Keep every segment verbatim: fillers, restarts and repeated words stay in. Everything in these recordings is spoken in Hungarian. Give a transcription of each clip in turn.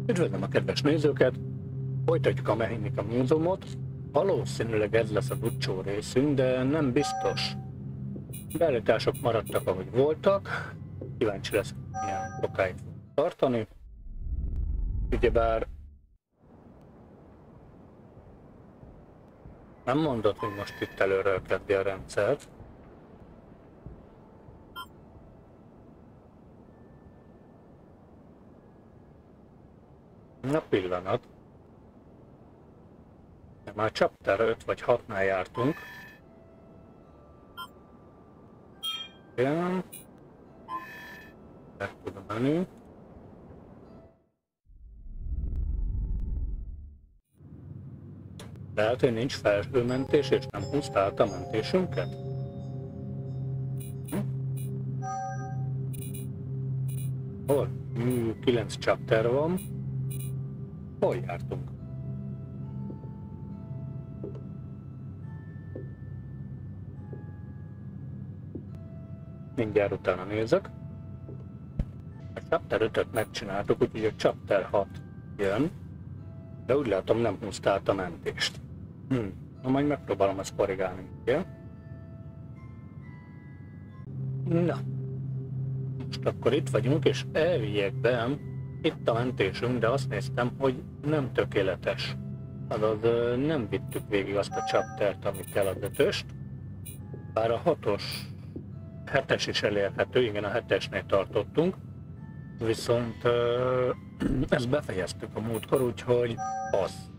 Üdvözlöm a kedves nézőket! Folytatjuk a Mechanica Múzeumot. Valószínűleg ez lesz az utcsó részünk, de nem biztos. Beállítások maradtak, ahogy voltak. Kíváncsi lesz, milyen sokáig fog tartani. Ugyebár nem mondod, hogy most itt előről kezdi a rendszert. Na pillanat. Már chapter öt vagy hatnál jártunk. Igen. Meg tudom menni. Lehet, hogy nincs felsőmentés és nem húzta át a mentésünket? Hm? Hol? kilenc chapter van. Hol jártunk? Mindjárt utána nézek. A chapter ötöt megcsináltuk, úgyhogy a chapter hat jön. De úgy látom, nem húzta át a mentést. Hm. Na majd megpróbálom ezt korrigálni. Ugye? Na. Most akkor itt vagyunk, és elvigyek be. Itt a mentésünk, de azt néztem, hogy nem tökéletes. Azaz nem vittük végig azt a chaptert, ami kell az ötöst. Bár a hatos, hetes is elérhető, igen, a hetesnél tartottunk. Viszont ezt befejeztük a múltkor, úgyhogy az.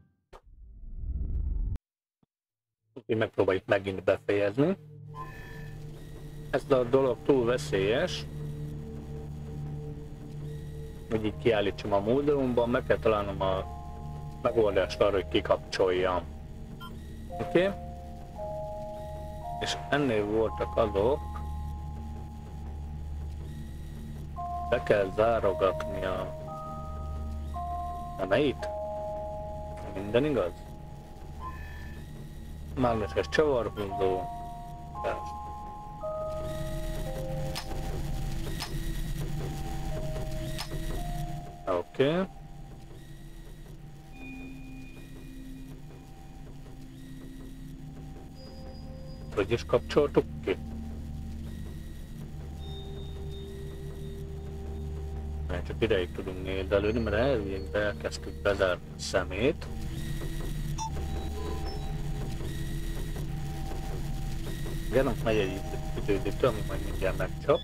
Úgyhogy megpróbáljuk megint befejezni. Ez a dolog túl veszélyes. Hogy így kiállítsam a múzeumban, meg kell találnom a megoldást arra, hogy kikapcsoljam. Oké? Okay? És ennél voltak azok. Be kell zárogatni a szemeit. Minden igaz? Mágneses csavarhúzó. Oké. Okay. Hogy is kapcsoltuk ki? Mert csak ideig tudunk nézelődni, mert elvégbe elkezdtük bezárni a szemét. Gyerünk megy egy időzítő, ami majd mindjárt megcsap.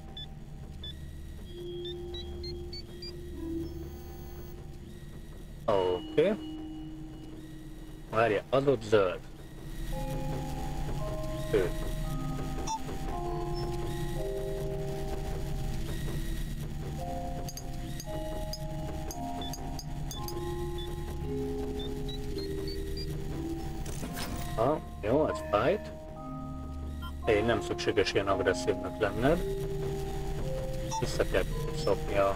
Oké. Okay. Várja, az ott zöld. Ő. Ha, jó, ez fájt. Én nem szükséges ilyen agresszívnek lenned. Vissza kell szokni a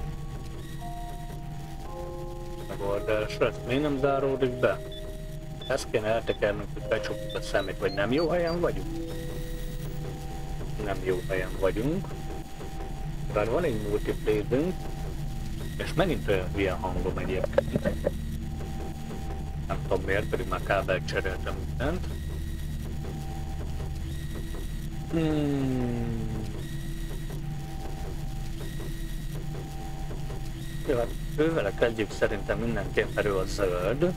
megoldásra. Ezt miért nem záródik be? Ezt kéne eltekernünk, hogy becsukjuk a szemét, vagy nem jó helyen vagyunk? Nem jó helyen vagyunk. Bár van egy multiplayer-ünk, és megint olyan hülye hangom egyébként. Nem tudom miért, pedig már kábelt cseréltem mindent. Hmm. Jó, hát ővele kezdjük szerintem mindenképp, erő a zöld.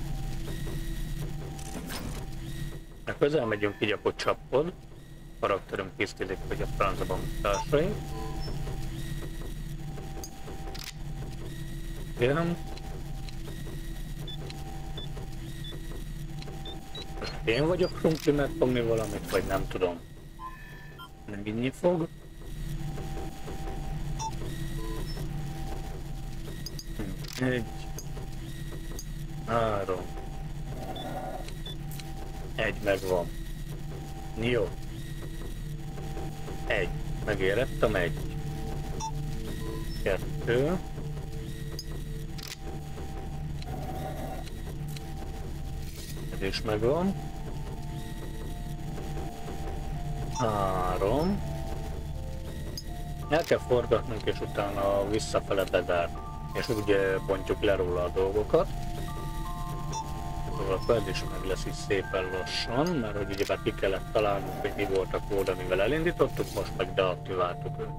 Ha közel megyünk, így akkor csapod. Karakterünk készítik, hogy a francban társai. Igen. Most én vagyok krumpli megfogni valamit, vagy nem tudom. Nem inni fog. Egy. Három. Egy megvan. Jó. Egy. Megérettem egy. Kettő. Ez is megvan. Három. El kell forgatnunk és utána visszafele bezárni. és ugye bontjuk le róla a dolgokat. Szóval ez is meg lesz is szépen lassan, mert hogy ugye már ki kellett találnunk, hogy mi volt a kód, amivel elindítottuk, most meg deaktiváltuk őt.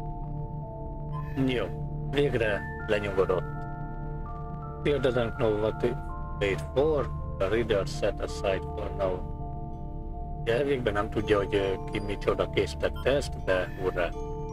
Jó, végre lenyugodott. Still doesn't know what to wait for, the reader set aside for now. Ugye végben nem tudja, hogy ki micsoda készítette ezt, de hurrá.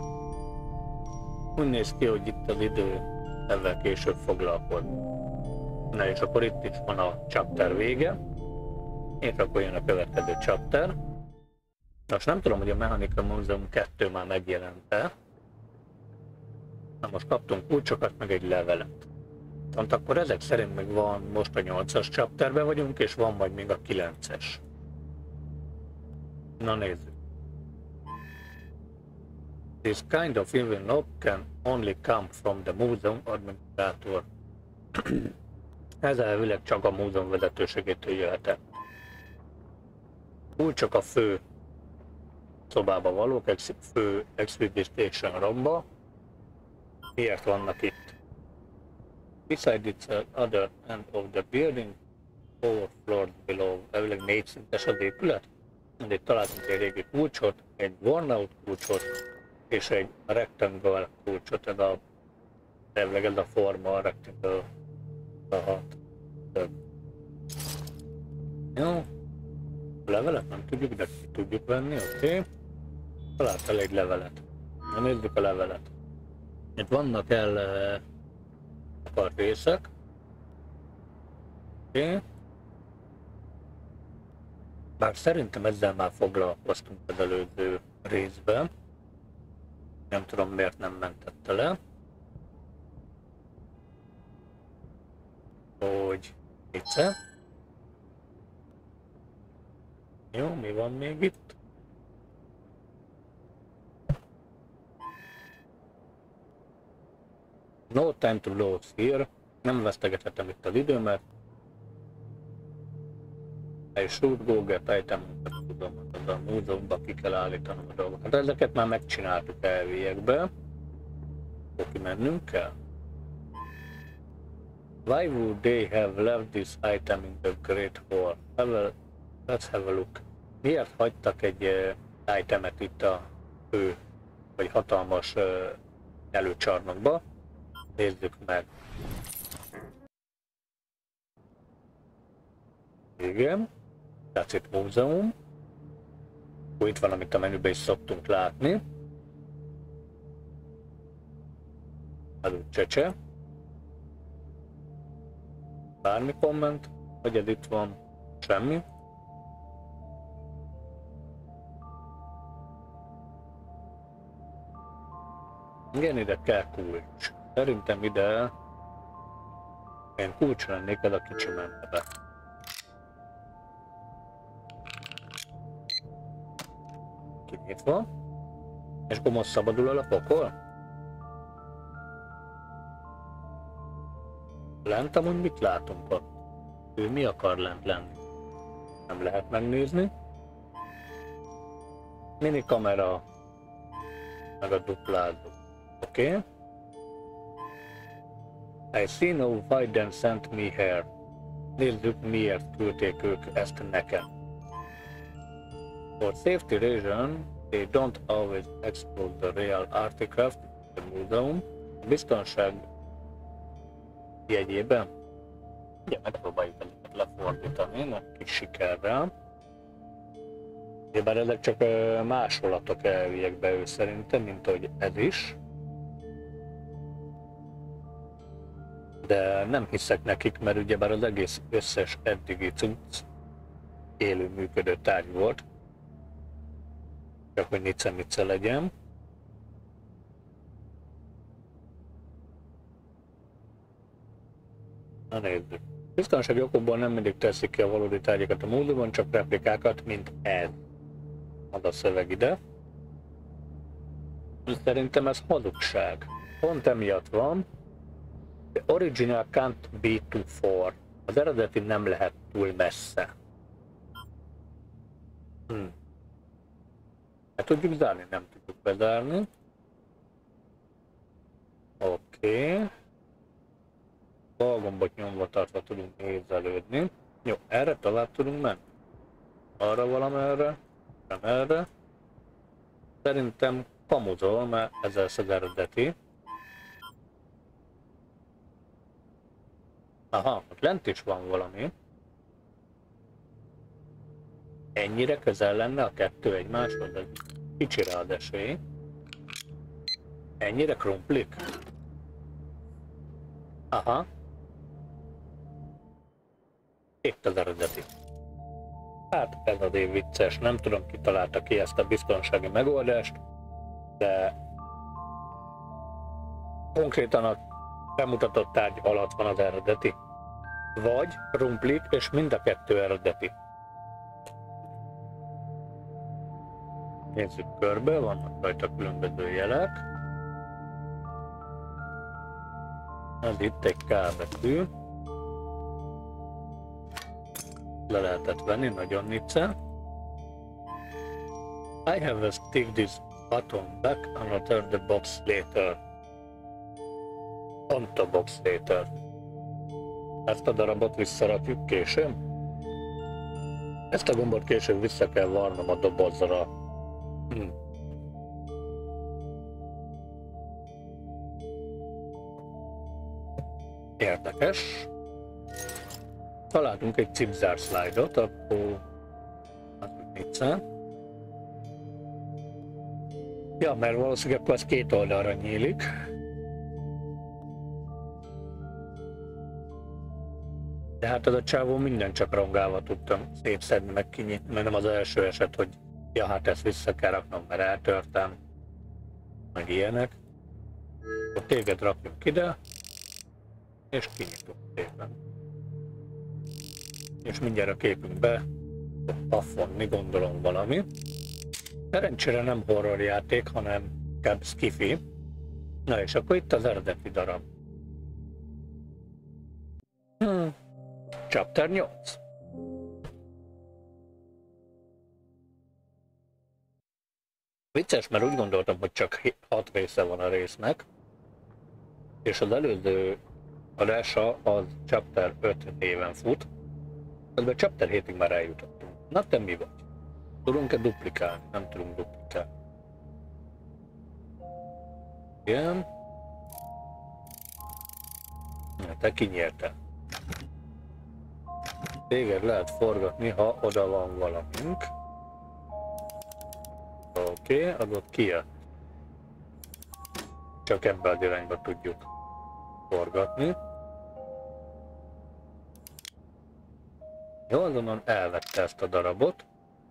Úgy néz ki, hogy itt az idő ezzel később foglalkozni. Na és akkor itt is van a chapter vége, és akkor jön a következő chapter. Most nem tudom, hogy a Mechanica Museum kettő már megjelent-e. Na most kaptunk kulcsokat, meg egy levelet. Tehát akkor ezek szerint meg van, most a nyolcas chapterben vagyunk, és van majd még a kilences. Na nézzük. This kind of evil note can only come from the museum administrator. Ez elvileg csak a múzeum vezetőségétől jöhet. Kulcsok a fő szobába valók, ex fő expedition roomba. Miért vannak itt? Beside its other end of the building, four floors below. Elvileg négy szintes az épület. Itt találtunk egy régi kulcsot, egy worn out kulcsot, és egy rectangle kulcsot. Ez a, elvileg ez a forma, a rectangle. Hat. Jó. A levelet nem tudjuk, de ki tudjuk venni, oké. Okay. Találtál egy levelet. Na nézzük a levelet. Itt vannak el uh, akart részek. Oké. Okay. Bár szerintem ezzel már foglalkoztunk az előző részben. Nem tudom, miért nem mentette le. Hogy egyszer. Jó, mi van még itt? No time to lose here. Nem vesztegethetem itt az időmet. I should go get item, tudom, az a múzeumban ki kell állítanom a dolgokat. Ezeket már megcsináltuk elviekbe. Akkor kimennünk kell. Why would they have left this item in the Great Hall? Well, let's have a look. Miért hagytak egy uh, itemet itt a fő, vagy hatalmas uh, előcsarnokba? Nézzük meg. Igen. That's it, múzeum. Akkor itt van, amit a menüben is szoktunk látni. Az úgy csecse. Bármi komment, hogy ez itt van, semmi. Igen, ide kell kulcs. Szerintem ide én kulcs lennék, ez a kicsi mentebe. Kinyitva. És akkor most szabadul el a pokol? Lent amúgy mit látunk ott? Ő mi akar lent lenni? Nem lehet megnézni. Mini kamera. Meg a duplázó. Oké. Okay. I see no why then sent me here. Nézzük, miért küldték ők ezt nekem. For safety reason, they don't always expose the real artifact in the museum. A biztonság jegyében. Ugye megpróbáljuk ezeket lefordítani, nagy kis sikerrel. Bár ezek csak másolatok elviek be ő szerintem, mint ahogy ez is. De nem hiszek nekik, mert ugyebár az egész összes eddigi cucc élő működő tárgy volt. Csak hogy nice-nice legyen. Na nézzük. Biztonsági okokból nem mindig teszik ki a valódi tárgyakat a múzeumban, csak replikákat, mint ez. Az a szöveg ide. Szerintem ez hazugság. Pont emiatt van. The original can't be too far. Az eredeti nem lehet túl messze. Hm. Be tudjuk zárni? Nem tudjuk bezárni. Oké. Okay. Bal gombot nyomva tartva tudunk nézelődni. Jó, erre tovább tudunk menni. Arra valamerre, nem erre. Szerintem kamuzol, mert ez az eredeti. Aha, ott lent is van valami. Ennyire közel lenne a kettő egymáshoz, de kicsi rá az esély. Ennyire krumplik? Aha. Itt az eredeti. Hát ez az év vicces, nem tudom ki találta ki ezt a biztonsági megoldást, de konkrétan a bemutatott tárgy alatt van az eredeti. Vagy krumplik, és mind a kettő eredeti. Nézzük körbe, vannak rajta különböző jelek. Ez itt egy K betű. Le lehetett venni, nagyon nicce. I have a stick this button back and return the box later. On the box later. Ezt a darabot visszarakjuk később. Ezt a gombot később vissza kell varnom a dobozra. Hm. Érdekes. Találtunk egy cipzár slide-ot, akkor az vicce. Ja, mert valószínűleg akkor az két oldalra nyílik. De hát az a csávó minden csak rongálva tudtam szétszedni, meg kinyitni, mert nem az első eset, hogy ja, hát ezt vissza kell raknom, mert eltörtem, meg ilyenek. Akkor téged rakjunk ide, és kinyitunk szépen. És mindjárt a képünkbe fog paffonni, gondolom valami. Szerencsére nem horror játék, hanem inkább skifi. Na és akkor itt az eredeti darab. Hmm. Chapter nyolc. Vicces, mert úgy gondoltam, hogy csak hat része van a résznek. És az előző adása az Chapter öt néven fut. Közben Chapter hétig már eljutottunk. Na te mi vagy? Tudunk-e duplikálni? Nem tudunk duplikálni. Igen. Ja, te kinyerted. Téged lehet forgatni, ha oda van valamink. Oké, okay, az ott kijött. Csak ebbe az irányba tudjuk forgatni. Jó, azonban elvette ezt a darabot.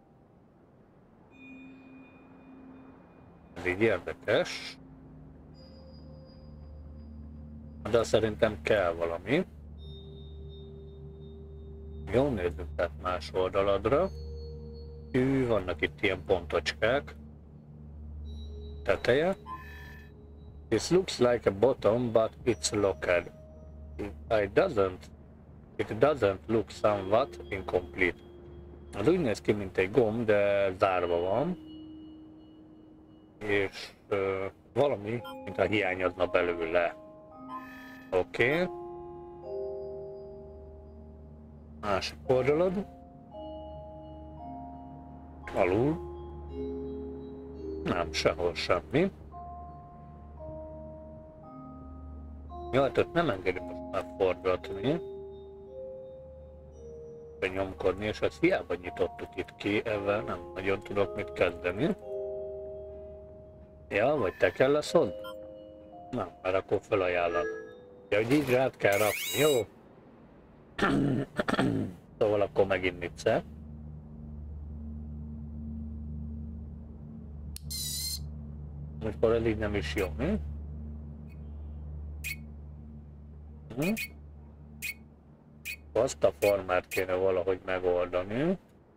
Ez így érdekes. De szerintem kell valami. Jó, nézzük tehát más oldaladra. Hű, vannak itt ilyen pontocskák. Teteje. This looks like a bottom, but it's locked. It doesn't. It doesn't look somewhat incomplete. Az úgy néz ki, mint egy gomb, de zárva van. És uh, valami, mintha hiányozna belőle. Oké. Okay. Másik oldalad. Alul. Nem, sehol semmi. Jaj, ott nem engedi most már forgatni. Nyomkodni, és ezt hiába nyitottuk itt ki, ezzel nem nagyon tudok mit kezdeni. Ja, vagy te kell leszod? Nem, mert akkor felajánlom. Ja, hogy így rád kell rakni, jó? Szóval akkor megint vicce. Akkor ez így nem is jó, mi? Hm? Azt a formát kéne valahogy megoldani.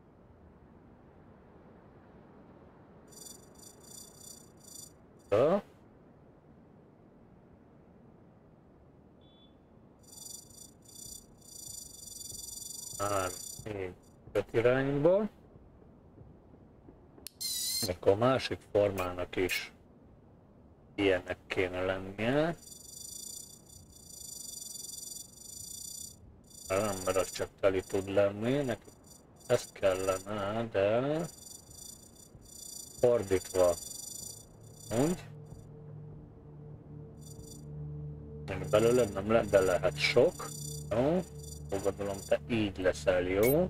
Ja. Három, négy, öt irányba. Akkor a másik formának is ilyenek kéne lennie. Nem, mert az csak teli tud lenni, neki ez kellene, de fordítva. Úgy. Még belőled nem lehet, de lehet sok. Jó. Fogadalom, te így leszel, jó.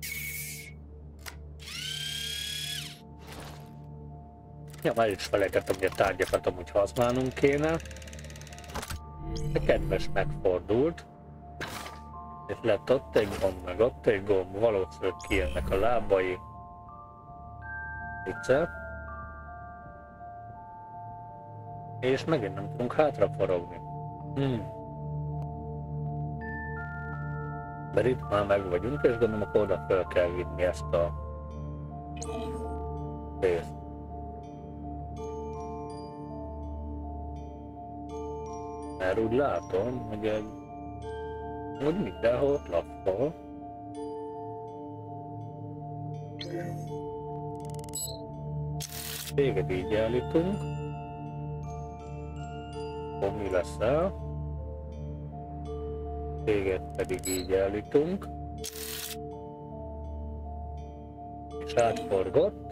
Ja, már is felejtettem, hogy a tárgyakat amúgy használnunk kéne. De kedves megfordult. És lett ott egy gomb, meg ott egy gomb, valószínűleg kijönnek a lábai. Egyszer. És megint nem tudunk hátraforogni. Hmm. Mert itt már meg vagyunk, és gondolom, akkor oda fel kell vinni ezt a részt. Mert úgy látom, hogy egy úgy mindenhol lappol. Téged így állítunk. Akkor mi leszel? Téged pedig így állítunk. És átforgott.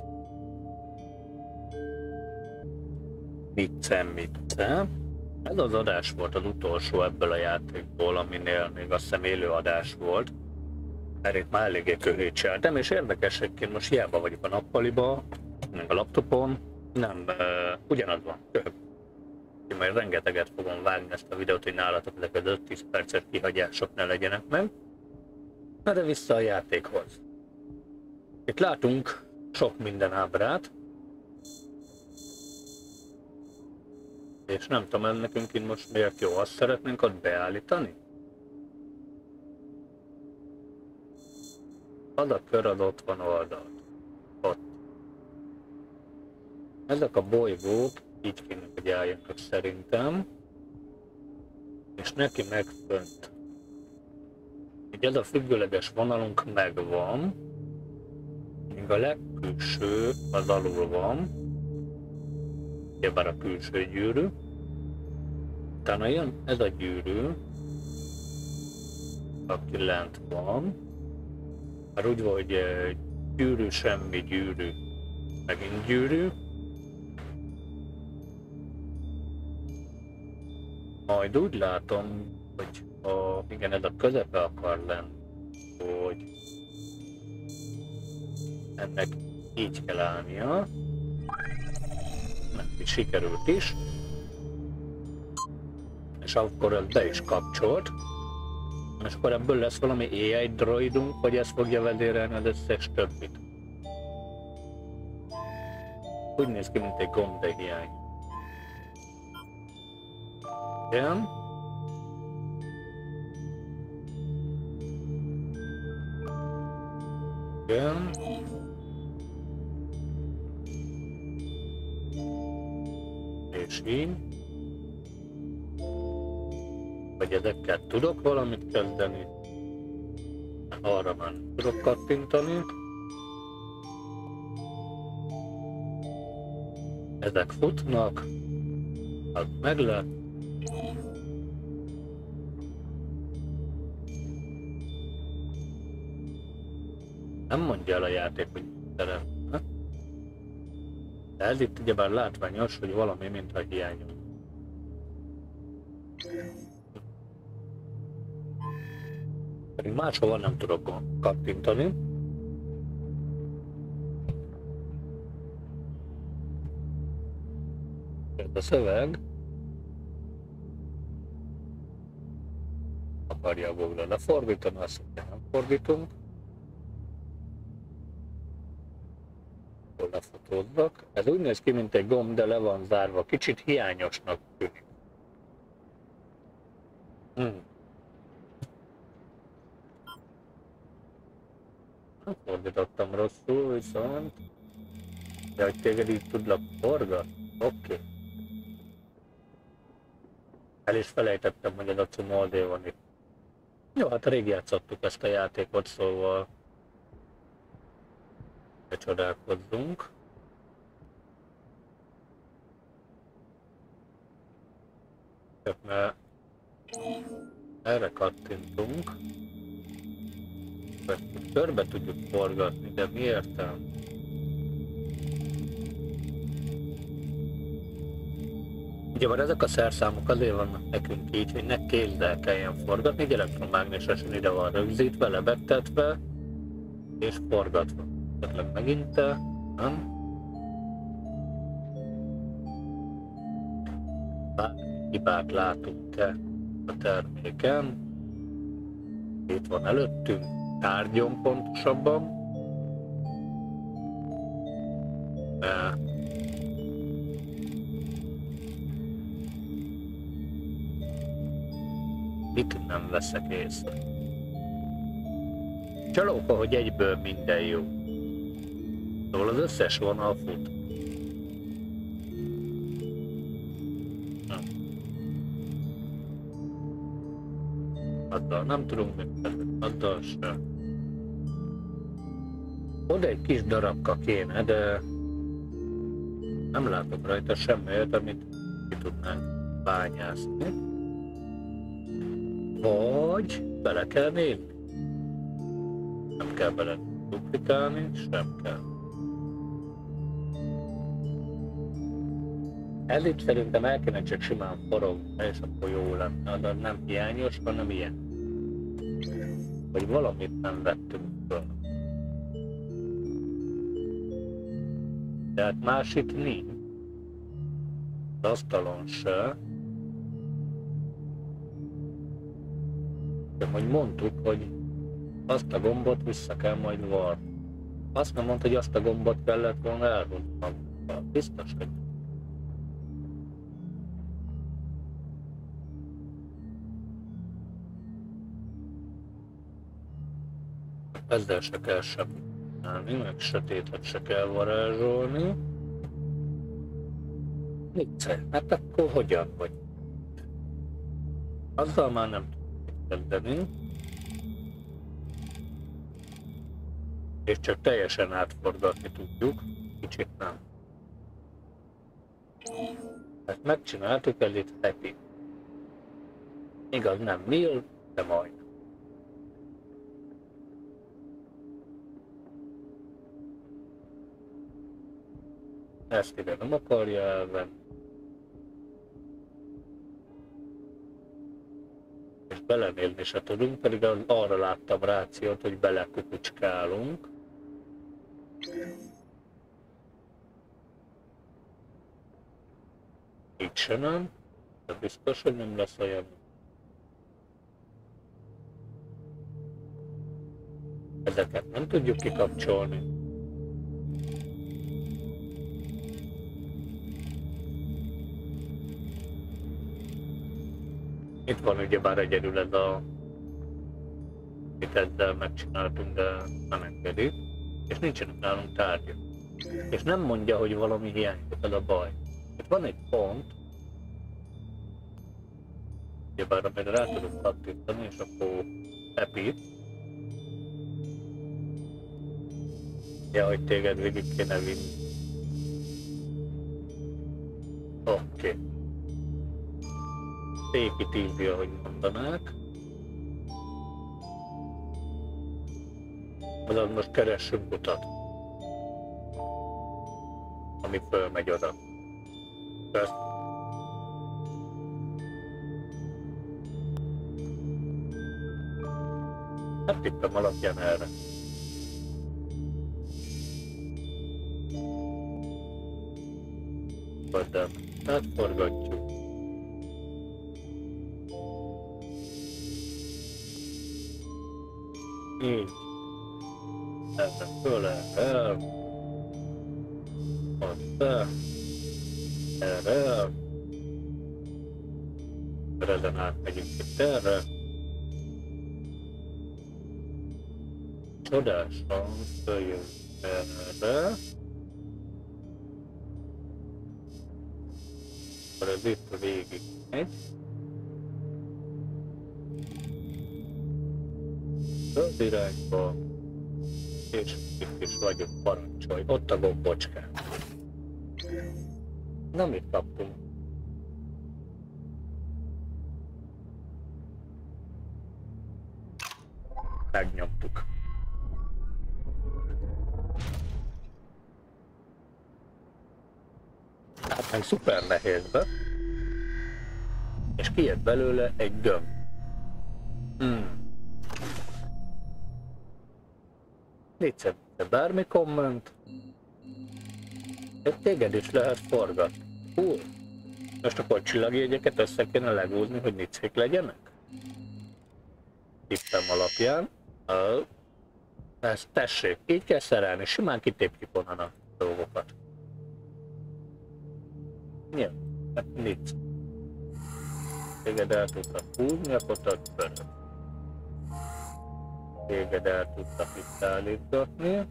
Mitce, mitce. Ez az adás volt az utolsó ebből a játékból, aminél még azt hiszem élő adás volt. Mert itt már eléggé köhétseltem, és érdekes, hogy most hiába vagyok a nappaliba, meg a laptopon, nem, uh, ugyanaz van, köhög. Én majd rengeteget fogom vágni ezt a videót, hogy nálatok ezek az öt-tíz perces kihagyások ne legyenek meg. Na de vissza a játékhoz. Itt látunk sok minden ábrát. És nem tudom, ez nekünk itt most miért jó, azt szeretnénk ott beállítani? Az a kör az ott van oldalt. Ott. Ezek a bolygók így kéne, hogy álljanak szerintem. És neki meg fönt. Így ez a függőleges vonalunk megvan. Míg a legkülső az alul van. Ugyebár a külső gyűrű. Utána jön ez a gyűrű, aki lent van. Már úgy van, hogy gyűrű, semmi gyűrű, megint gyűrű. Majd úgy látom, hogy a, igen, ez a közepe akar lenni, hogy ennek így kell állnia. Neki sikerült is. És akkor ez be is kapcsolt. És akkor ebből lesz valami á i droidunk, vagy ez fogja vezérelni az összes többit. Úgy néz ki, mint egy gomb, de hiány. Igen. Igen. És így. Vagy ezekkel tudok valamit kezdeni. Arra már tudok kattintani. Ezek futnak. Az meg lett. Nem mondja el a játék, hogy szeretne. De ez itt ugyebár látványos, hogy valami mintha hiányos. Pedig máshova nem tudok kattintani. Ez a szöveg akarja a Google lefordítani, azt mondja, nem fordítunk. Hol lefotózzak. Ez úgy néz ki, mint egy gomb, de le van zárva. Kicsit hiányosnak tűnik. Hmm. Nem fordítottam rosszul, viszont... De hogy téged így tudlak forgatni? Oké. Okay. El is felejtettem, hogy ez a Cumoldé van itt. Jó, hát rég játszottuk ezt a játékot, szóval... Ne csodálkozzunk. Csak mert... Erre kattintunk. Körbe tudjuk forgatni, de mi értelme? Ugye már ezek a szerszámok azért vannak nekünk így, hogy ne kézzel kelljen forgatni, egy elektromágnesesen ide van rögzítve, lebegtetve és forgatva. Tehát megint, nem? Bár hibát látunk-e a terméken? Itt van előttünk, tárgyon pontosabban. De mit nem veszek észre? Csalóka, hogy egyből minden jó. Szóval az összes vonal fut. Azzal nem tudunk működni, azzal sem. Oda egy kis darabka kéne, de nem látok rajta semmit, amit ki tudnánk bányászni. Vagy bele kell nézni. Nem kell bele duplikálni, sem kell. Ez itt szerintem el kéne csak simán forogni, és akkor jó lenne, de nem hiányos, hanem ilyen. Vagy valamit nem vettünk föl. Tehát más itt nincs. Az asztalon se. De hogy mondtuk, hogy azt a gombot vissza kell majd varni. Azt nem mondta, hogy azt a gombot kellett volna elhúzni magunkkal. Biztos, hogy ezzel se kell semmit csinálni, meg sötétet se kell varázsolni. Vicce, hát akkor hogyan vagy? Azzal már nem tudjuk kezdeni. És csak teljesen átforgatni tudjuk, kicsit nem. Ezt megcsináltuk, ez itt happy. Igaz, nem mill, de majd. Ezt ide nem akarja elvenni. És belemérni se tudunk, pedig arra láttam rációt, hogy belekukucskálunk. Így se nem, de biztos, hogy nem lesz olyan. Ezeket nem tudjuk kikapcsolni. Itt van ugyebár egyedül ez a... Itt ezzel megcsináltunk, de nem engedi. És nincsenek nálunk tárgyak. És nem mondja, hogy valami hiányzik, ez a baj. Itt van egy pont, ugyebár amire rá tudunk kattintani, és akkor happy. Ja, hogy téged végig kéne vinni. Oké. Okay. Take it easy, ahogy mondanák. Azaz most keressünk utat, ami fölmegy oda. Kösz. Hát tippem alapján erre. De átforgatjuk. Így. Erre föl, erre el. Ott be. Erre el. Ezen átmegyünk itt erre. Csodásan följön erre. Akkor ez itt végig megy. Zöld irányba. És itt is vagyunk, parancsolj. Ott a gombocskán. Na, mit kaptunk? Megnyomtuk. meg szuper nehézbe, és kijött belőle egy gömb. Hmm. Légy bármi komment, téged is lehet forgatni. Hú, most akkor csillagjegyeket össze kéne legúzni, hogy nicék legyenek? Tippem alapján. Oh. Ezt tessék, így kell szerelni, simán kitépjük onnan a dolgokat. Jó, hát nic. Téged el tudtak húzni, akkor tart pörög. Téged el tudtak itt állítgatni.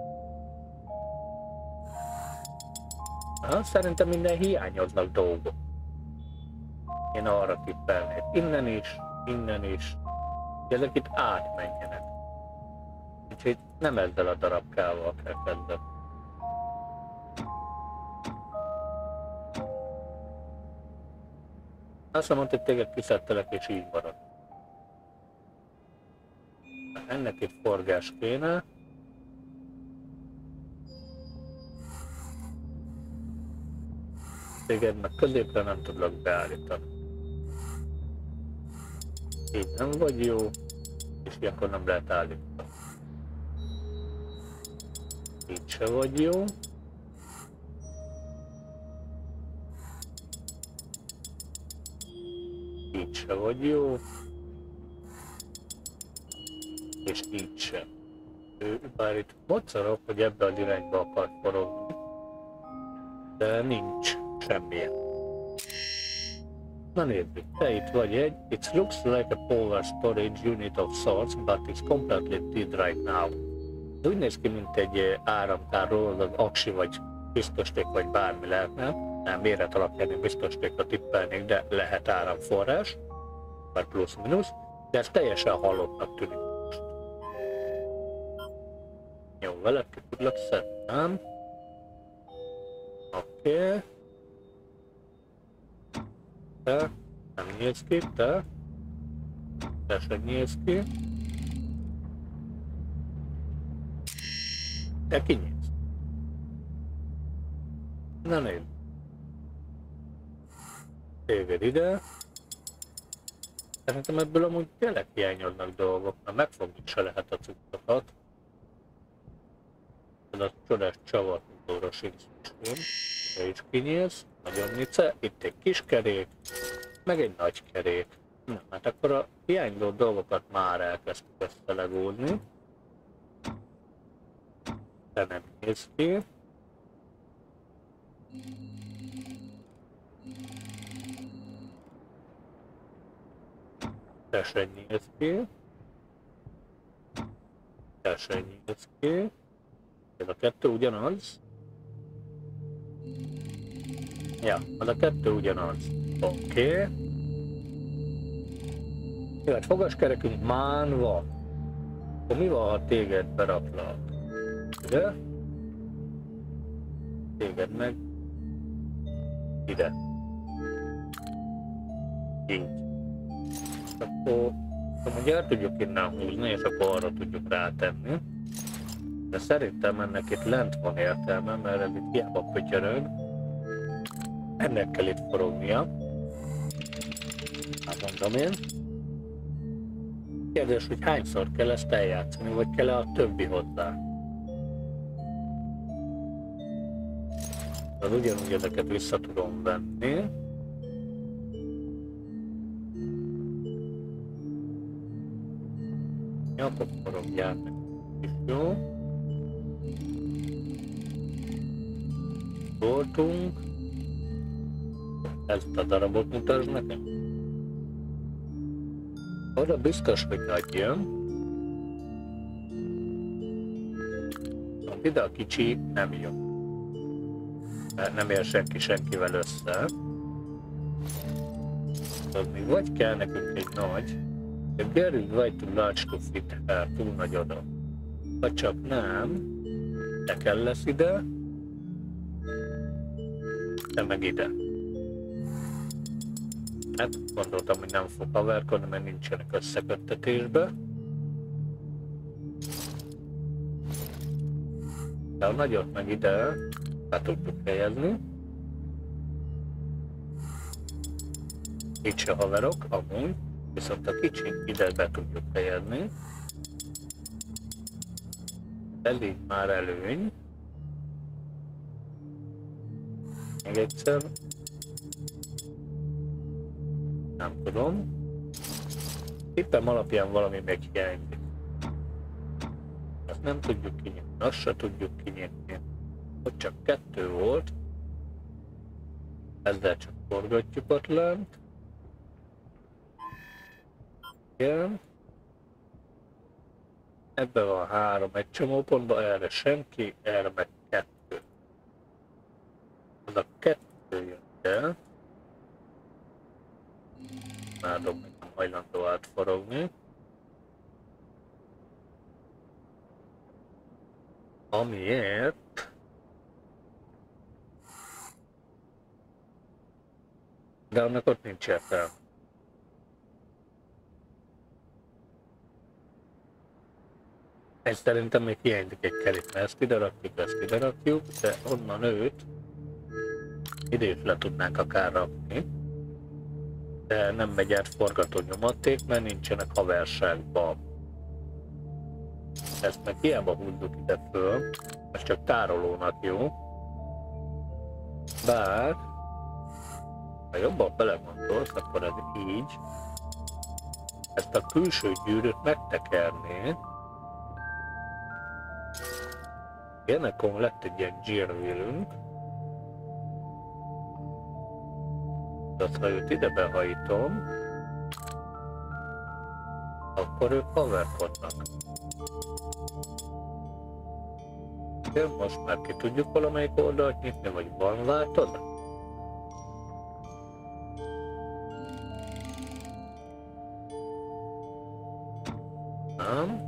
Aha, szerintem minden hiányoznak dolgok. Én arra tippelnék. Innen is, innen is. Ezek itt átmenjenek. Úgyhogy nem ezzel a darabkával kell kezdeni. Azt mondta, hogy téged kiszedtelek és így marad. Ennek itt forgás kéne. Téged meg középre nem tudlak beállítani. Így nem vagy jó, és így akkor nem lehet állítani. Így se vagy jó. Így se vagy jó. És így se. Ő bár itt mocorog, hogy ebbe az irányba akar forogni, de nincs semmilyen. Na nézzük, te itt vagy egy. It looks like a power storage unit of sorts, but it's completely dead right now. De úgy néz ki, mint egy áramtárról, az aksi vagy biztosték vagy bármi lehetne. Nem, méret alapján én biztostékra tippelnék, de lehet áramforrás, vagy plusz-minusz, de ez teljesen halottnak tűnik most. Jó, veled ki tudlak szedni, nem? Oké. Okay. Te nem nyílsz ki, te. Te se nyílsz ki. Te kinyílsz. Na nézd. Téged ide. Szerintem ebből amúgy tényleg hiányoznak dolgok, mert megfogni se lehet a cuccokat. Ez a csodás csavartóra sincs is. Te is kinyílsz. Nagyon nice. Itt egy kis kerék, meg egy nagy kerék. Na, hát akkor a hiányzó dolgokat már elkezdtük összelegódni. De nem néz ki. Te se nyílsz ki. Te se nyílsz ki. Ez a kettő ugyanaz. Ja, az a kettő ugyanaz. Oké. Okay. Jó, hát fogaskerekünk már van. Akkor mi van, ha téged beraklak? Ide? Téged meg ide. Így. Akkor, akkor el tudjuk innen húzni, és akkor arra tudjuk rátenni. De szerintem ennek itt lent van értelme, mert ez itt hiába pötyörög. Ennek kell itt forognia. Hát mondom én. Kérdés, hogy hányszor kell ezt eljátszani, vagy kell-e a többi hozzá? Az ugyanúgy ezeket vissza tudom venni. Ja, akkor forogjál meg is jó. Voltunk. Ezt a darabot mutasd nekem. Oda biztos, hogy nagy jön. Ide a kicsi nem jön. Mert nem ér senki senkivel össze. Az még vagy kell nekünk egy nagy. De gerünk vagy too large to fit el, túl nagy oda. Vagy csak nem. Te kell lesz ide. Te meg ide. Hát gondoltam, hogy nem fog haverkodni, mert nincsenek összeköttetésbe. De a nagyot meg ide be tudjuk helyezni. Kicsi haverok, amúgy, viszont a kicsit ide be tudjuk helyezni. Elég már előny. Még egyszer. Nem tudom. Tippem alapján valami még hiányzik. Azt nem tudjuk kinyitni, azt se tudjuk kinyitni. Ott csak kettő volt. Ezzel csak forgatjuk ott lent. Igen. Ebben van három egy csomópontban, erre senki, erre meg kettő. Az a kettő jön el. Már nem hajlandó átforogni. Amiért de annak ott nincs értelme. Ez szerintem még hiányzik egy kerék, mert ezt ide rakjuk, ezt ide rakjuk, de onnan őt ide is le tudnánk akár rakni. De nem megy át forgató nyomaték, mert nincsenek haverságban. Ezt meg hiába húzzuk ide föl, ez csak tárolónak jó. Bár, ha jobban belegondolsz, akkor ez így. Ezt a külső gyűrűt megtekerné. Ennek lett egy ilyen gearwheelünk. De ha őt ide behajítom, akkor ők haverkodnak. Igen, most már ki tudjuk valamelyik oldalt nyitni, vagy van, látod? Nem.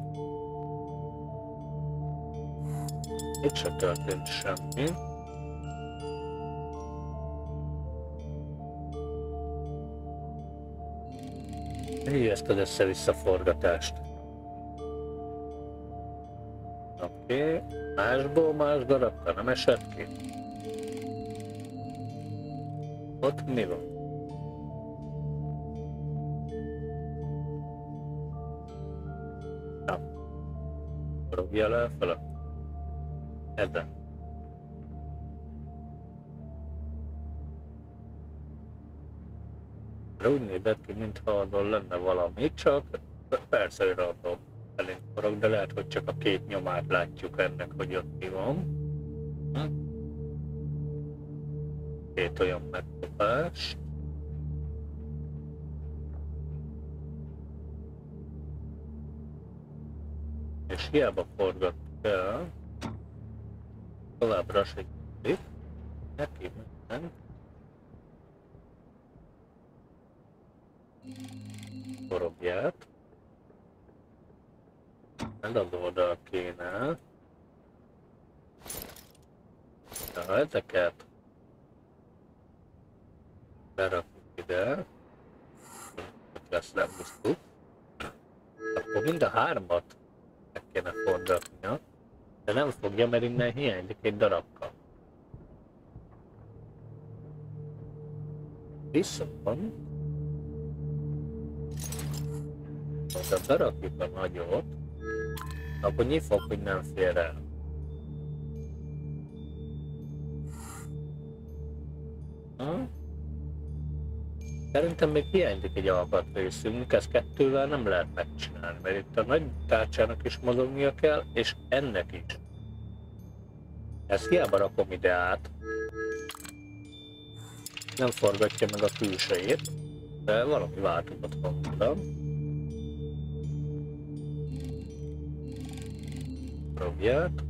Itt sem történt semmi. Hű, ezt az össze-vissza forgatást. Oké, okay. Másból más darabka nem esett ki. Ott mi van? Na. Forogja le fel a... Ebben. Úgy nézett ki, mintha azon lenne valami, csak persze, hogy random elénk forog, de lehet, hogy csak a két nyomát látjuk ennek, hogy ott mi van. Hm? Két olyan megkapás. És hiába forgattuk el, továbbra se gyűjtik, neki minden. Forogját. Ez az oldal kéne. De ha ezeket berakjuk ide, ezt lebusztuk, akkor mind a hármat meg kéne forgatnia, de nem fogja, mert innen hiányzik egy darabka. Viszont ha berakjuk a nagyot, akkor nyit fog, hogy nem fér el. Ha? Szerintem még hiányzik egy alkatrészünk, ezt kettővel nem lehet megcsinálni, mert itt a nagy tárcsának is mozognia kell, és ennek is. Ezt hiába rakom ide át, nem forgatja meg a külsejét, de valami változat van oda. Forogják.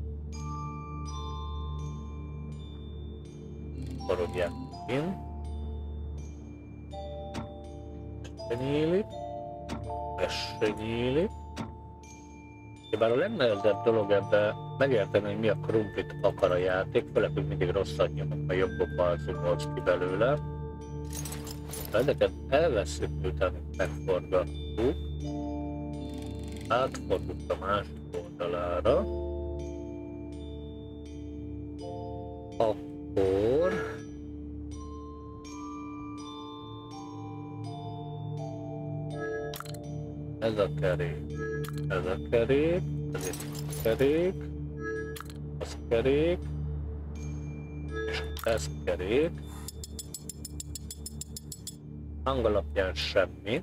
Forogják in. Ezt nyílik. Ezt nyílik. Bár a legnehezebb dolog ebben megérteni, hogy mi a krumplit akar a játék, főleg, hogy mindig rosszat nyomok, mert jobbok balzumolsz ki belőle. Ezeket elveszünk, miután megforgattuk. Átfordult a másik oldalára. Akkor Ez a kerék. Ez a kerék. Ez itt a kerék. Ez kerék. És ez kerék. Hang alapján semmi.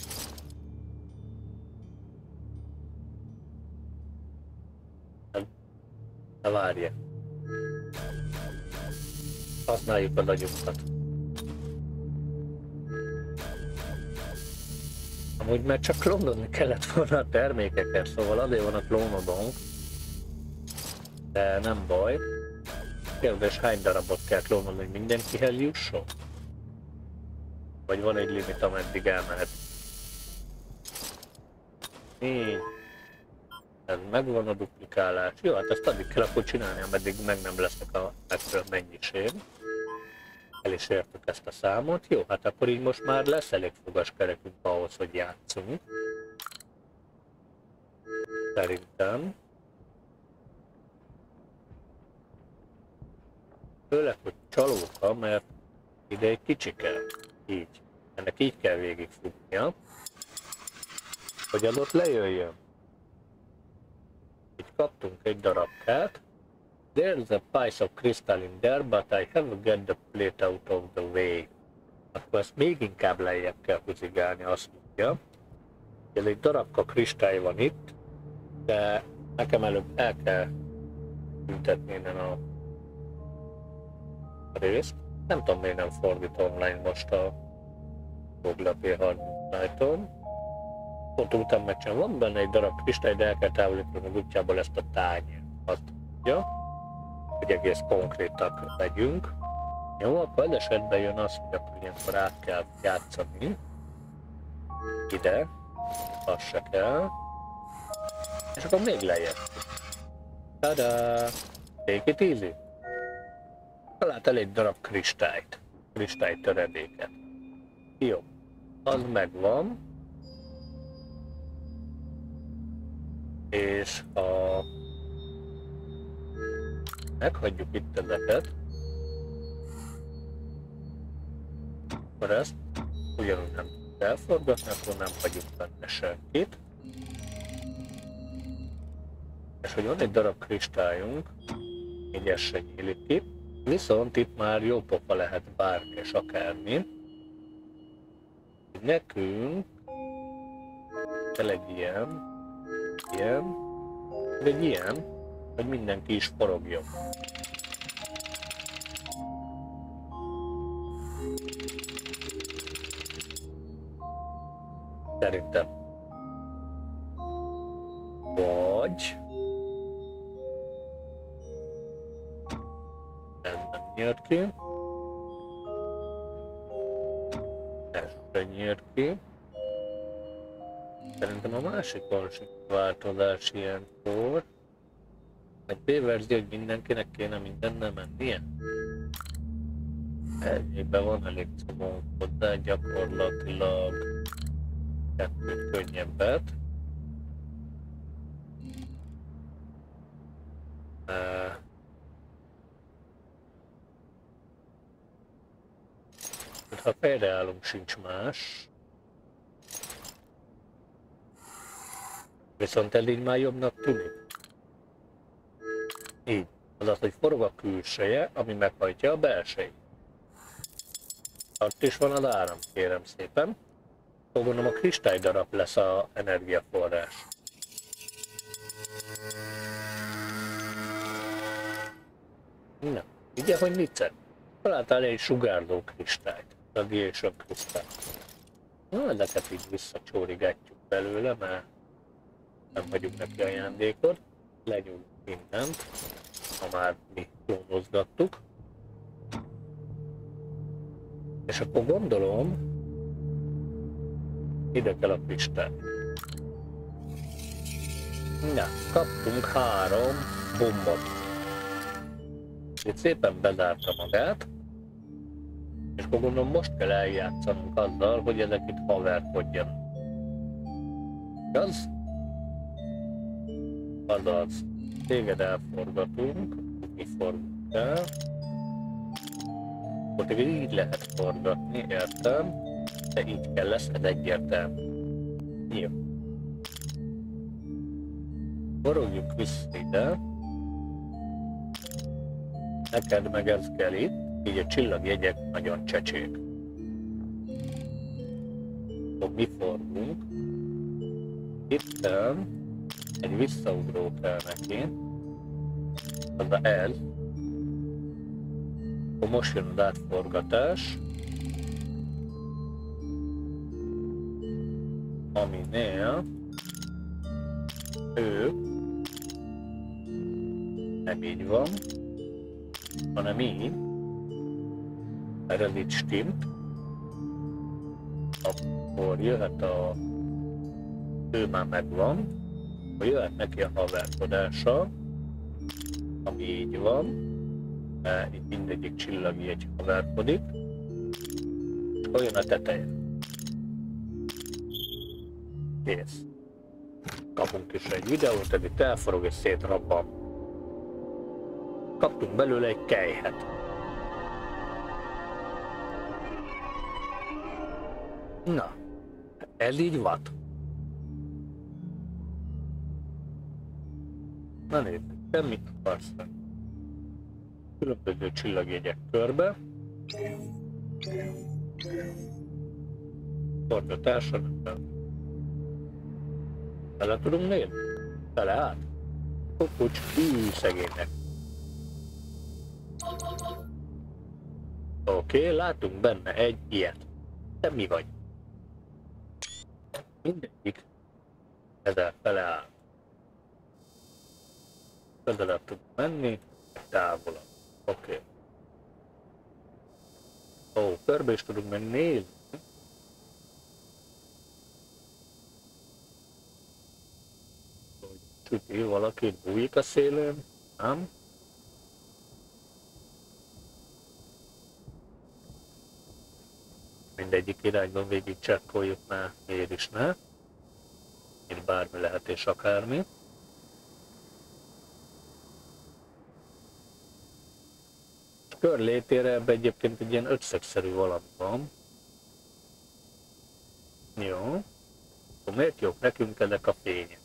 Ne várja. Használjuk a nagyokat. Amúgy már csak klónozni kellett volna a termékeket, szóval azért van a klónodónk. De nem baj. Kérdés, hány darabot kell klónolni, hogy mindenkihez jusson? Vagy van egy limit, ameddig elmehet? Így. Ez megvan a duplikálás. Jó, hát ezt addig kell akkor csinálni, ameddig meg nem lesznek a megfelelő mennyiség. El is értük ezt a számot. Jó, hát akkor így most már lesz elég fogaskerekünk ahhoz, hogy játszunk. Szerintem. Főleg, hogy csalóka, mert ide egy kicsike. Így. Ennek így kell végigfutnia. Hogy adott lejöjjön. Így kaptunk egy darabkát. There's a piece of crystal in there, but I haven't got the plate out of the way. Akkor ezt még inkább lejjebb kell húzigálni, azt mondja. Ez egy darabka kristály van itt, de nekem előbb el kell tüntetni innen a részt. Nem tudom, miért nem fordít online most a Google P harminc-on. Pont után megcsinálom, van benne egy darab kristály, de el kell távolítani az útjából ezt a tányért. Azt mondja, hogy egész konkrétak legyünk. Jó, akkor ez esetben jön az, hogy akkor ilyenkor át kell játszani. Ide. Az se kell. És akkor még lejjebb. Tada! Take it easy! Találtál egy darab kristályt. Kristálytöredéket. Jó. Az megvan. És a... meghagyjuk itt ezeket. Akkor ezt ugyanúgy nem tudjuk elforgatni, akkor nem hagyjuk benne senkit. És hogy van egy darab kristályunk, így ez se nyílik ki. Viszont itt már jó pofa lehet bárki és akármi. Nekünk kell egy ilyen, ilyen, egy ilyen, hogy mindenki is forogjon. Szerintem. Vagy... ez nem nyílt ki. Ez sem nyílt ki. Szerintem a másikon sem változás ilyenkor. Egy B-verzió, hogy mindenkinek kéne mindennel mennie. Egyébben van elég szomorú hozzá, gyakorlatilag kettőt könnyebbet. Ha fejreállunk, sincs más. Viszont ez így már jobbnak tűnik. Így. Azaz, hogy forog a külseje, ami meghajtja a belsejét. Ott is van az áram, kérem szépen. Gondolom a kristálydarab lesz az energiaforrás. Na, ugye, hogy mit? Találtál egy sugárzó kristályt, radiation kristályt. Na, ezeket így visszacsórigatjuk belőle, mert nem hagyjuk neki ajándékot. Legyünk mindent, ha már mi klónozgattuk. És akkor gondolom, ide kell a kristály. Na, kaptunk három bombot. Itt szépen bezárta magát. És akkor gondolom most kell eljátszanunk azzal, hogy ezek itt haverkodjanak. Igaz? Azaz, téged elforgatunk, mi forgunk el. Akkor téged így lehet forgatni, értem, de így kell lesz, ez egyértelmű. Jó. Forogjuk vissza ide. Neked meg ez kell itt, így a csillagjegyek nagyon csecsék. Akkor mi forgunk. Itt egy visszaugró kell neki. Az a ez. Akkor most jön az átforgatás. Aminél ő nem így van, hanem így, mert ez itt stimmt, akkor jöhet a ő már megvan, akkor jöhet neki a haverkodása, ami így van, mert itt mindegyik csillagjegy haverkodik, és akkor jön a teteje. Kész. Kapunk is egy videót, ez itt elforog és szétrabban. Kaptunk belőle egy kelyhet. Na, ez így van. Na nézd, te mit akarsz? Különböző csillagjegyek körbe. Forgatásra nem. Bele tudunk nézni? Bele át? Kukucs, hű szegénynek. Oké, okay, látunk benne egy ilyet. Te mi vagy? Mindegyik ezzel fele áll. Közelebb tudunk menni, távolabb. Oké. Okay. Ó, körbe is tudunk menni, nézni. Süti valaki, bújik a szélén, nem? Mindegyik irányban végig csekkoljuk már, miért is ne. Itt bármi lehet és akármi. Kör létére ebben egyébként egy ilyen ötszegszerű valami van. Jó. Akkor miért jók nekünk ezek a fények?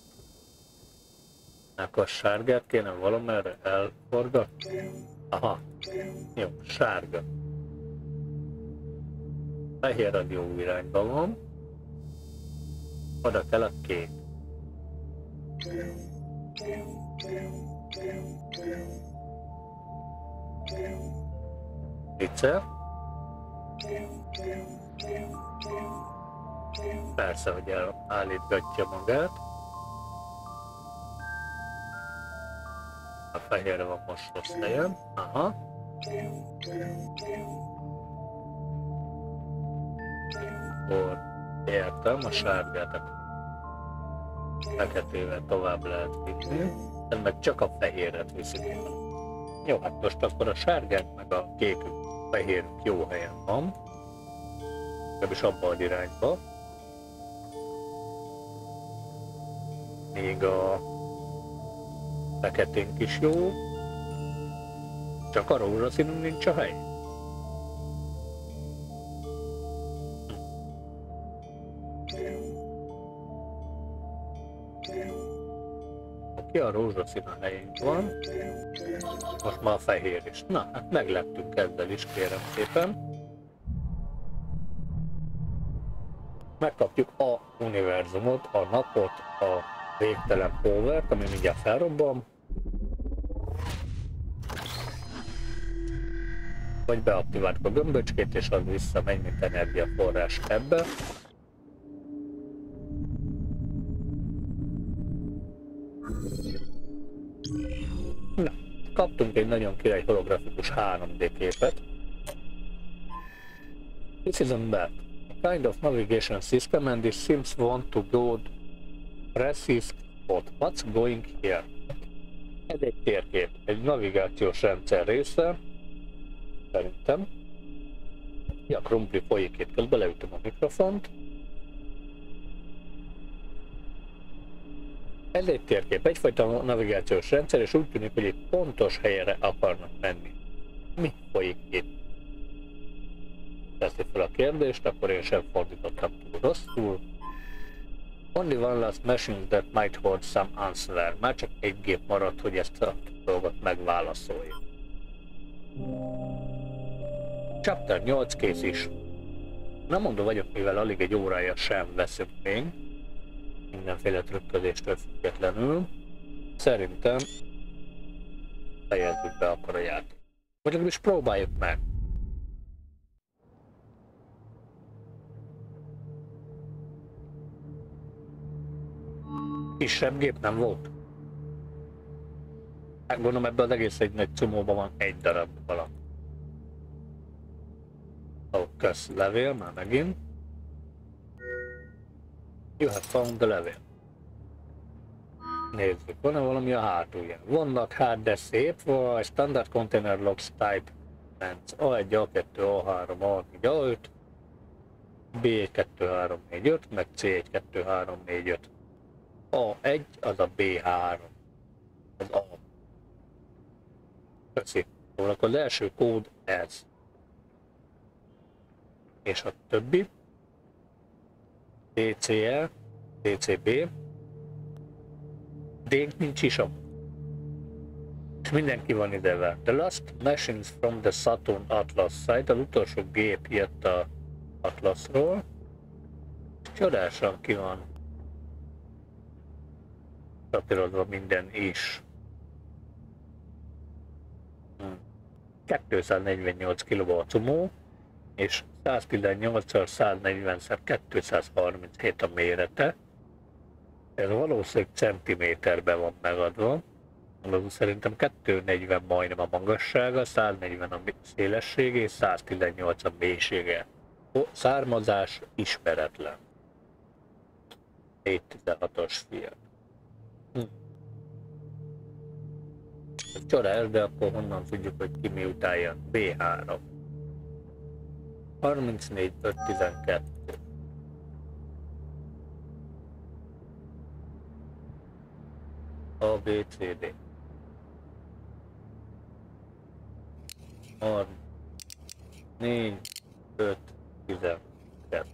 Akkor sárgát kéne valamerre elforgatni? Aha. Jó, sárga. Fehér az jó irányban van. Oda kell a kék. Egyszer. Persze, hogy elállítgatja magát. A fehérre van most rossz helyen. Aha. Akkor értem, a sárgát a feketével tovább lehet vinni. Ez meg csak a fehéret viszik. Jó, hát most akkor a sárgánk meg a kékük, fehérük jó helyen van. Legalábbis abban az irányba. Még a feketénk is jó. Csak a rózsaszínünk nincs a hely. Oké, a rózsaszín a helyünk van. Most már a fehér is. Na, hát meglettünk ezzel is, kérem szépen. Megkapjuk a univerzumot, a napot, a végtelen powert, ami mindjárt felrobban. Vagy beaktiváltuk a gömböcskét, és az visszamegy, mint energiaforrás ebbe. Na, kaptunk egy nagyon király holografikus három dé képet. This isn't bad. A kind of navigation system and this seems want to go precise spot. What's going here? Ez egy térkép, egy navigációs rendszer része. Szerintem. Ja, krumpli folyik itt, közben leütöm a mikrofont. Ez egy térkép, egyfajta navigációs rendszer, és úgy tűnik, hogy egy pontos helyre akarnak menni. Mi folyik itt? Teszi fel a kérdést, akkor én sem fordítottam túl rosszul. Only one last machine that might hold some answer. Már csak egy gép maradt, hogy ezt a dolgot megválaszolja. Chapter nyolc kész is. Nem mondom vagyok, mivel alig egy órája sem veszünk még. Mindenféle trükközéstől függetlenül. Szerintem fejezzük be akkor a játék. Vagy legalábbis próbáljuk meg. Kisebb gép nem volt. Hát gondolom ebben az egész egy nagy cumóban van egy darab valami. Ó, oh, kösz, levél már megint. You have found the levél. Nézzük, van-e valami a hátulján? Vannak hát, de szép, vagy standard container logs type A egy, A kettő, A három, A négy, A öt, B egy, kettő, három, négy, öt, meg C egy, kettő, három, négy, öt. A egy az a B három, az A. Köszi. Szóval akkor az első kód ez. És a többi. D C E, D C B. D nincs is a. És mindenki van idevel. The last machines from the Saturn Atlas site. Az utolsó gép jött a Atlasról. Csodásan ki van tapírozva minden is. kétszáznegyvennyolc kiló a cumó, és száztizennyolc száznegyven kétszázharminchét a mérete. Ez valószínűleg centiméterben van megadva. Azon szerintem kétszáznegyven majdnem a magassága, száznegyven a szélessége és száztizennyolc a mélysége. Származás ismeretlen. hétszáztizenhatos Fiat. Hm. Ez csodás, de akkor honnan tudjuk, hogy ki miután jön? B három. harmincnégy öt tizenkettő. A, B, C, D. négy öt tizenkettő.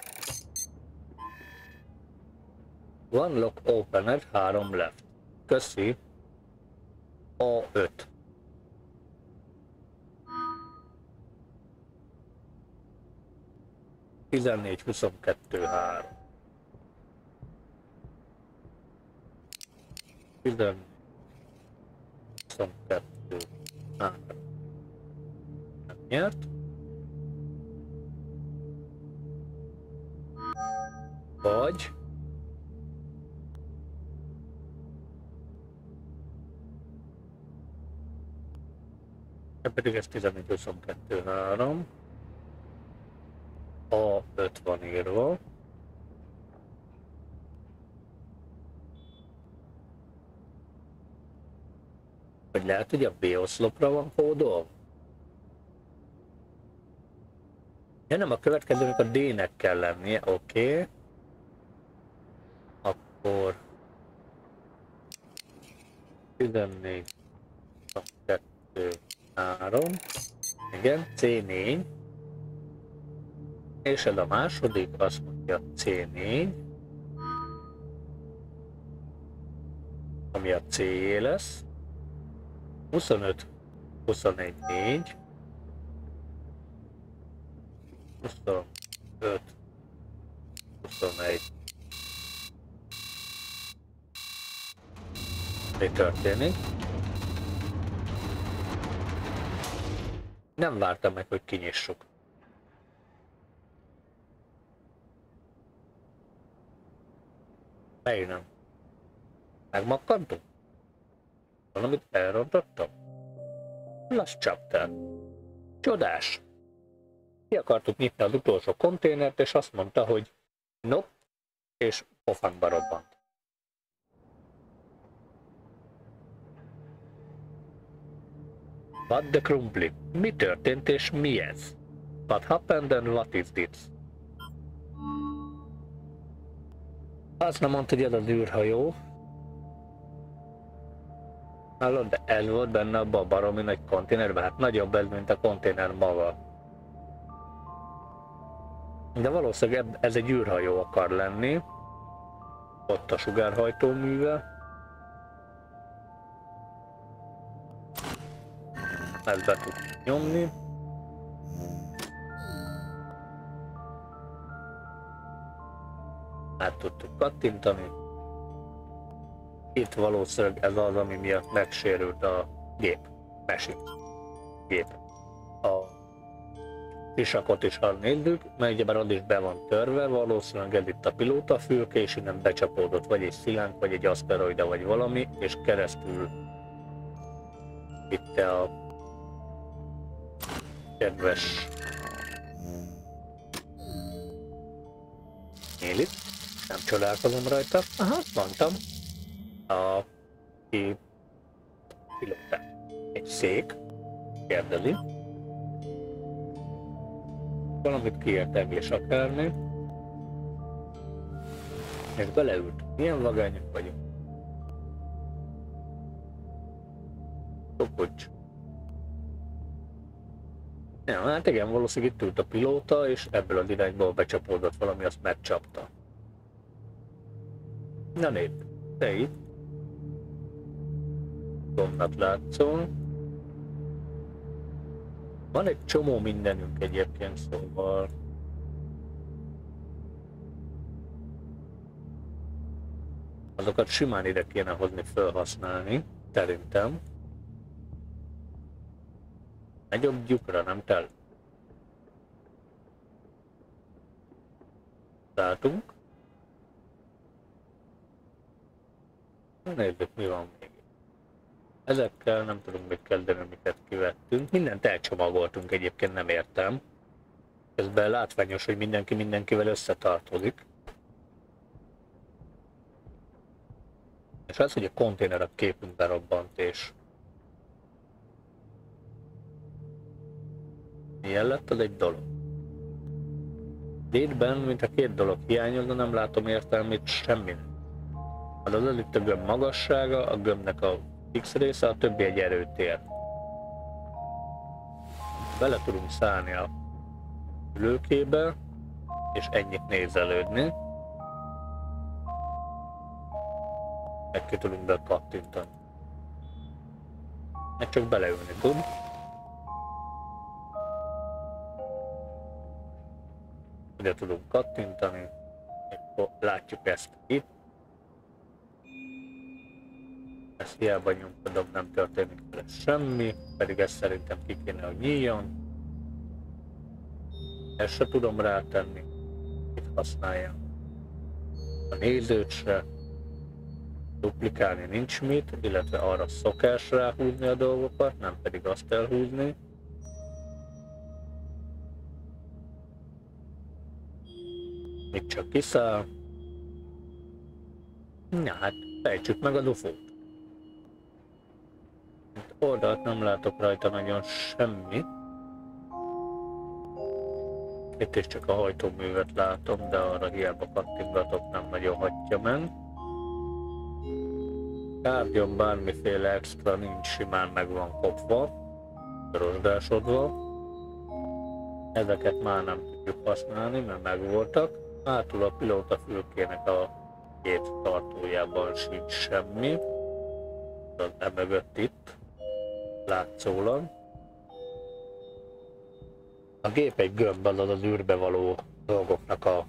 One lock opened, három left. Köszi. A öt. tizennégy huszonkettő három. tizennégy huszonkettő három. Nem nyert. Vagy pedig ez tizennégy huszonkettő három. A öt van írva. Vagy lehet, hogy a B oszlopra van kódolva? Ja nem, a következőnek a D-nek kell lennie, oké. Okay. Akkor tizennégy kettő három. Igen, C négy. És ez a második, azt mondja C négy. Ami a C-jé lesz. huszonöt huszonegy négy. huszonöt huszonegy. Mi történik? Nem vártam meg, hogy kinyissuk. Mely nem? Megmakkantunk? Valamit elrontottam? Last chapter. Csodás! Ki akartuk nyitni az utolsó konténert, és azt mondta, hogy nope, és pofánkba robbant. What the crumbly? Mi történt és mi ez? What happened and what is this? Azt nem mondta, hogy ez az űrhajó. Hallod, de ez volt benne abban a baromi nagy konténerben, hát nagyobb ez, mint a konténer maga. De valószínűleg ez egy űrhajó akar lenni. Ott a sugárhajtóműve. Ezt be tudjuk nyomni. Át tudtuk kattintani. Itt valószínűleg ez az, ami miatt megsérült a gép. Machine gép. A sisakot is, ha nézzük, mert ugyebár az is be van törve, valószínűleg ez itt a pilótafülke, és innen becsapódott vagy egy szilánk, vagy egy aszteroida, vagy valami, és keresztül vitte a kedves Nélit. Nem csodálkozom rajta. Aha, mondtam. A ki pilóta. Egy szék. Kérdezi. Valamit kiértek és akármi. És beleült. Milyen vagányok vagyunk. Topocs. Ja, hát igen, valószínűleg itt ült a pilóta, és ebből az irányból becsapódott valami, azt megcsapta. Na nézd, te itt. Gombnak látszol. Van egy csomó mindenünk egyébként, szóval... Azokat simán ide kéne hozni, felhasználni, szerintem. Nagyobb lyukra nem tel. Látunk. Nézzük, mi van még. Ezekkel nem tudunk mit kezdeni, amiket kivettünk. Mindent elcsomagoltunk, egyébként nem értem. Közben látványos, hogy mindenki mindenkivel összetartozik. És az, hogy a konténer a képünkbe robbant, és milyen lett, az egy dolog. Létben, mint a két dolog hiányozna, nem látom értelmét semminek. Az az itt a gömb magassága, a gömbnek a X része, a többi egy erőtér. Bele tudunk szállni a ülőkébe, és ennyit nézelődni. Meg ki tudunk be kattintani. Meg csak beleülni tud. Ide tudunk kattintani, akkor látjuk ezt itt. Ezt hiába nyomkodom, nem történik vele semmi, pedig ezt szerintem ki kéne, hogy nyíljon. Ezt se tudom rátenni, itt használjam. A nézőt se. Duplikálni nincs mit, illetve arra szokás ráhúzni a dolgokat, nem pedig azt elhúzni. Itt csak kiszáll. Na hát, fejtsük meg a dufót. Oldalt nem látok rajta nagyon semmit. Itt is csak a hajtóművet látom, de arra hiába kattingatok, nem nagyon hagyja men. Tárgyon bármiféle extra nincs, simán meg van kopva, rozsdásodva. Ezeket már nem tudjuk használni, mert megvoltak. Hátul a pilótafülkének a két tartójában sincs semmi. Az emögött itt, látszólag. A gép egy gömb, azaz az űrbe való dolgoknak a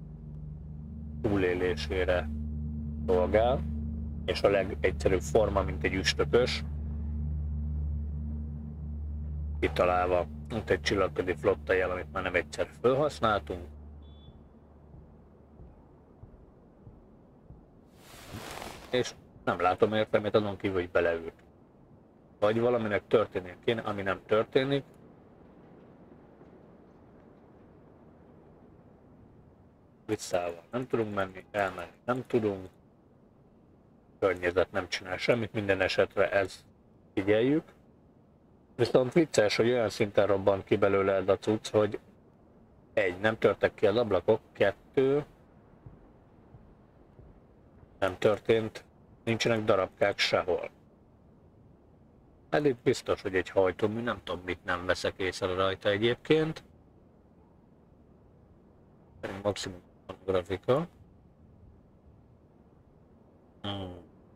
túlélésére szolgál, és a legegyszerűbb forma, mint egy üstökös, kitalálva, mint egy csillagközi flotta jel, amit már nem egyszer felhasználtunk. És nem látom értelmét azon kívül, hogy beleült. Vagy valaminek történnie kéne, ami nem történik. Visszával nem tudunk menni, elmenni nem tudunk. Környezet nem csinál semmit, minden esetre ez figyeljük. Viszont vicces, hogy olyan szinten robbant ki belőle ez a cucc, hogy egy, nem törtek ki az ablakok, kettő, nem történt, nincsenek darabkák sehol. Hát itt biztos, hogy egy hajtómű, nem tudom, mit nem veszek észre rajta egyébként. Maximum grafika. Hmm.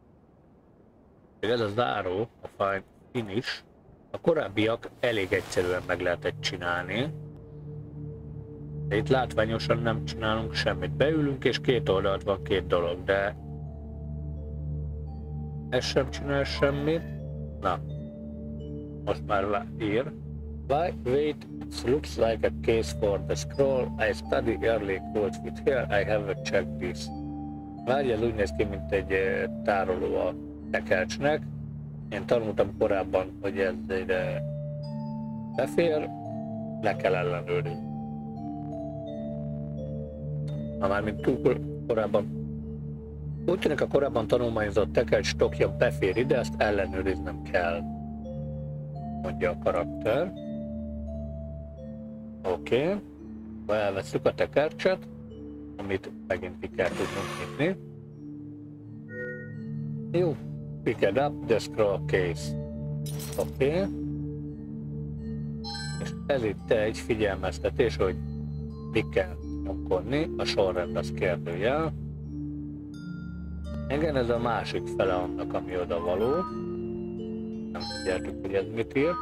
Ez a záró, a finish, a korábbiak elég egyszerűen meg lehetett csinálni. De itt látványosan nem csinálunk semmit. Beülünk és két oldalt van két dolog, de ez sem csinál semmit. Na, most már ír. Wait, it looks like a case for the scroll. I study early codes with here. I have checked this. Várj, ez úgy néz ki, mint egy tároló a tekercsnek. Én tanultam korábban, hogy ez ide befér, le kell ellenőrizni. Ha már mint túl korábban, úgy tűnik a korábban tanulmányozott tekercs stokja befér ide, ezt ellenőriznem kell, mondja a karakter. Oké, okay. Elveszük a tekercset, amit megint ki kell tudnunk nyitni. Jó, picked up the scroll case. Oké. Okay. És ez itt egy figyelmeztetés, hogy mi kell nyomkodni, a sorrend az kérdőjel. Igen, ez a másik fele annak, ami oda való. Nem figyeltük, hogy ez mit ír.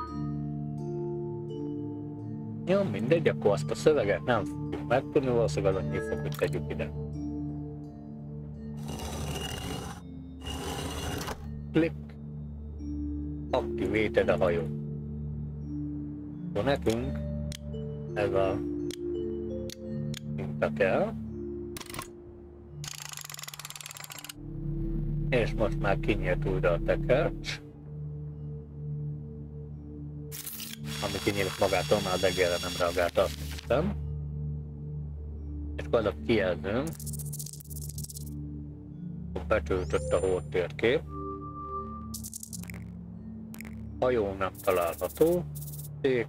Jó, mindegy, akkor azt a szöveget nem fogjuk megtudni, valószínűleg az annyi fog, hogy tegyük ide. Click. Activated a hajó. Akkor nekünk ez a minta kell. És most már kinyílt újra a tekercs. Ami kinyílt magától, már az egérre nem reagálta, azt hiszem. És akkor az a kijelzőnk. Betöltött a hótérkép. Hajó nem található. Szék.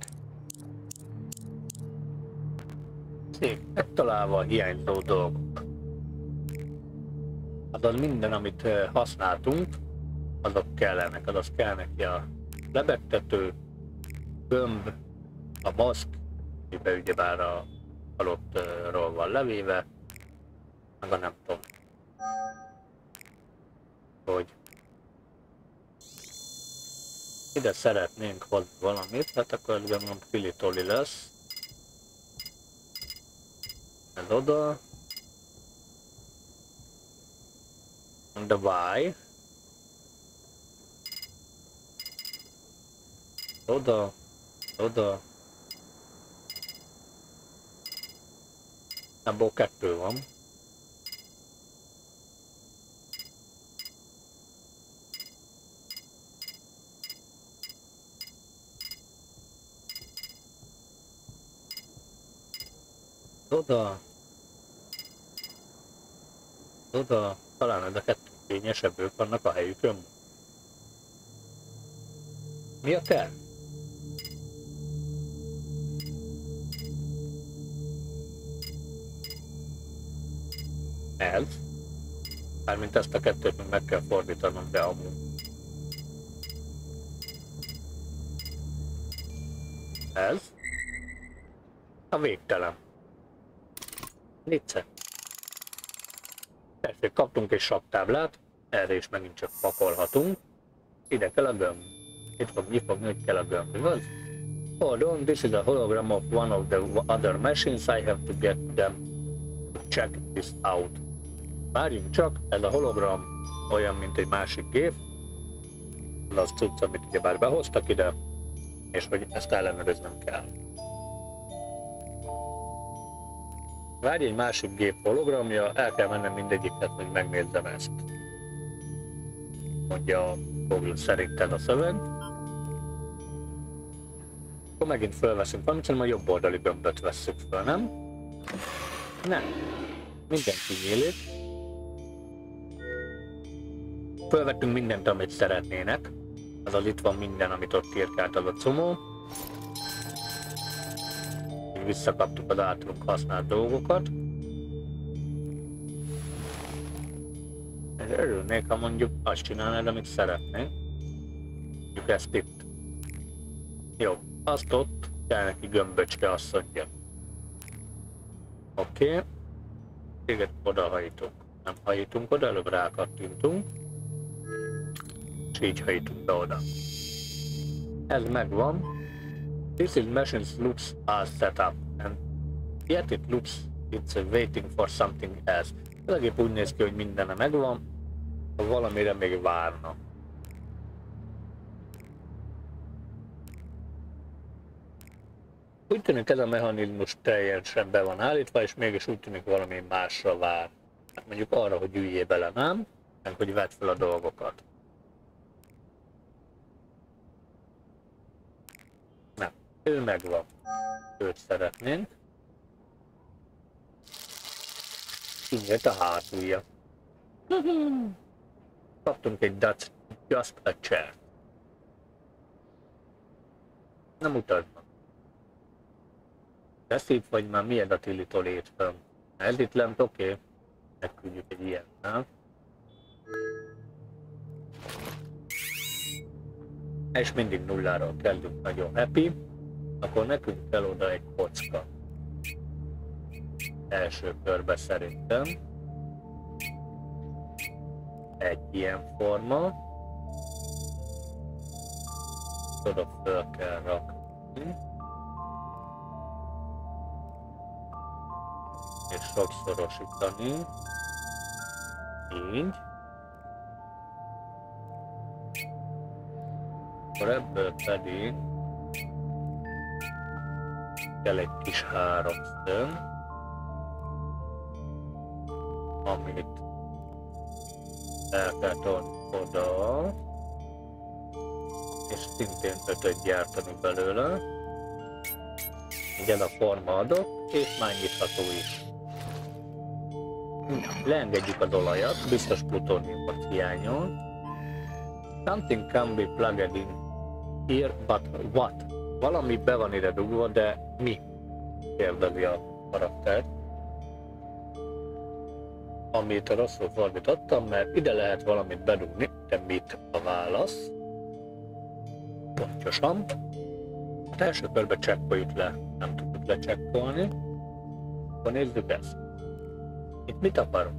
Szék. Megtalálva a hiányzó dolgok. Azaz minden, amit használtunk, azok kellenek. Azaz kell neki a lebegtető, gömb, a maszk, amiben ugyebár a halottról van levéve, meg a nem tudom, hogy ide szeretnénk hozni valamit, hát akkor ez gondolom Pilitoli lesz. Ez oda. The Y. Oda. Oda. Abból kettő van. Oda. Oda. Talán ez a kettő fényesebbek vannak a helyükön. Mi a terv? Ez. Mármint ezt a kettőt még meg kell fordítanom, de amúgy. Ez. A végtelen. Nicce. Persze, kaptunk egy saktáblát, erre is megint csak pakolhatunk. Ide kell a gömb. Itt fog nyitni, hogy kell a gömb, igaz? Hold on, this is a hologram of one of the other machines, I have to get them to check this out. Várjunk csak, ez a hologram olyan, mint egy másik gép. Az az cucc, amit ugyebár behoztak ide, és hogy ezt ellenőriznem kell. Várj, egy másik gép hologramja, el kell mennem mindegyiket, hogy megnézzem ezt. Mondja a Google szerinted a szöveg. Akkor megint fölveszünk valamit, hanem a jobb oldali gömböt vesszük föl, nem? Nem. Mindenki nyílik. Fölvettünk mindent, amit szeretnének. Azaz itt van minden, amit ott írkált az a comó. Visszakaptuk az általunk használt dolgokat. És örülnék, ha mondjuk azt csinálnád, amit szeretnénk. Mondjuk ezt itt. Jó, azt ott kell neki gömböcske, azt mondja. Oké. Okay. Téged odahajítok. Nem hajítunk oda, előbb rákattintunk. És így hajítunk be oda. Ez megvan. This is machine's loops are set up, and yet it looks it's waiting for something else. Ez a gép úgy néz ki, hogy mindene megvan, valamire még várna. Úgy tűnik ez a mechanizmus teljesen be van állítva, és mégis úgy tűnik valami másra vár. Hát mondjuk arra, hogy üljél bele, nem? Meg hogy vedd fel a dolgokat. Nem, ő megvan. Őt szeretnénk. Így jött a hátulja. Kaptunk egy That's just a chair. Nem utazd meg. Ez itt vagy már miért a Tilly-tól ért fel? Ez itt lent, oké. Okay. Megküldjük egy ilyen, nem? És mindig nulláról kezdünk, nagyon happy. Akkor nekünk kell oda egy kocka. Első körbe szerintem. Egy ilyen forma. Oda föl kell rakni. És sokszorosítani. Így. Akkor ebből pedig kell egy kis háromszög, amit el kell tolni oda, és szintén ötöt gyártani belőle. Így ez a forma adott, és már nyitható is. Leengedjük a dolajat, biztos plutóniumot hiányol. Something can be plugged in here, but what? Valami be van ide dugva, de mi? Kérdezi a karakter. Amit rosszul fordítottam, mert ide lehet valamit bedugni, de mit a válasz? Pontosan. Hát első körbe csekkoljuk le, nem tudjuk lecsekkolni. Akkor nézzük ezt. Itt mit akarunk?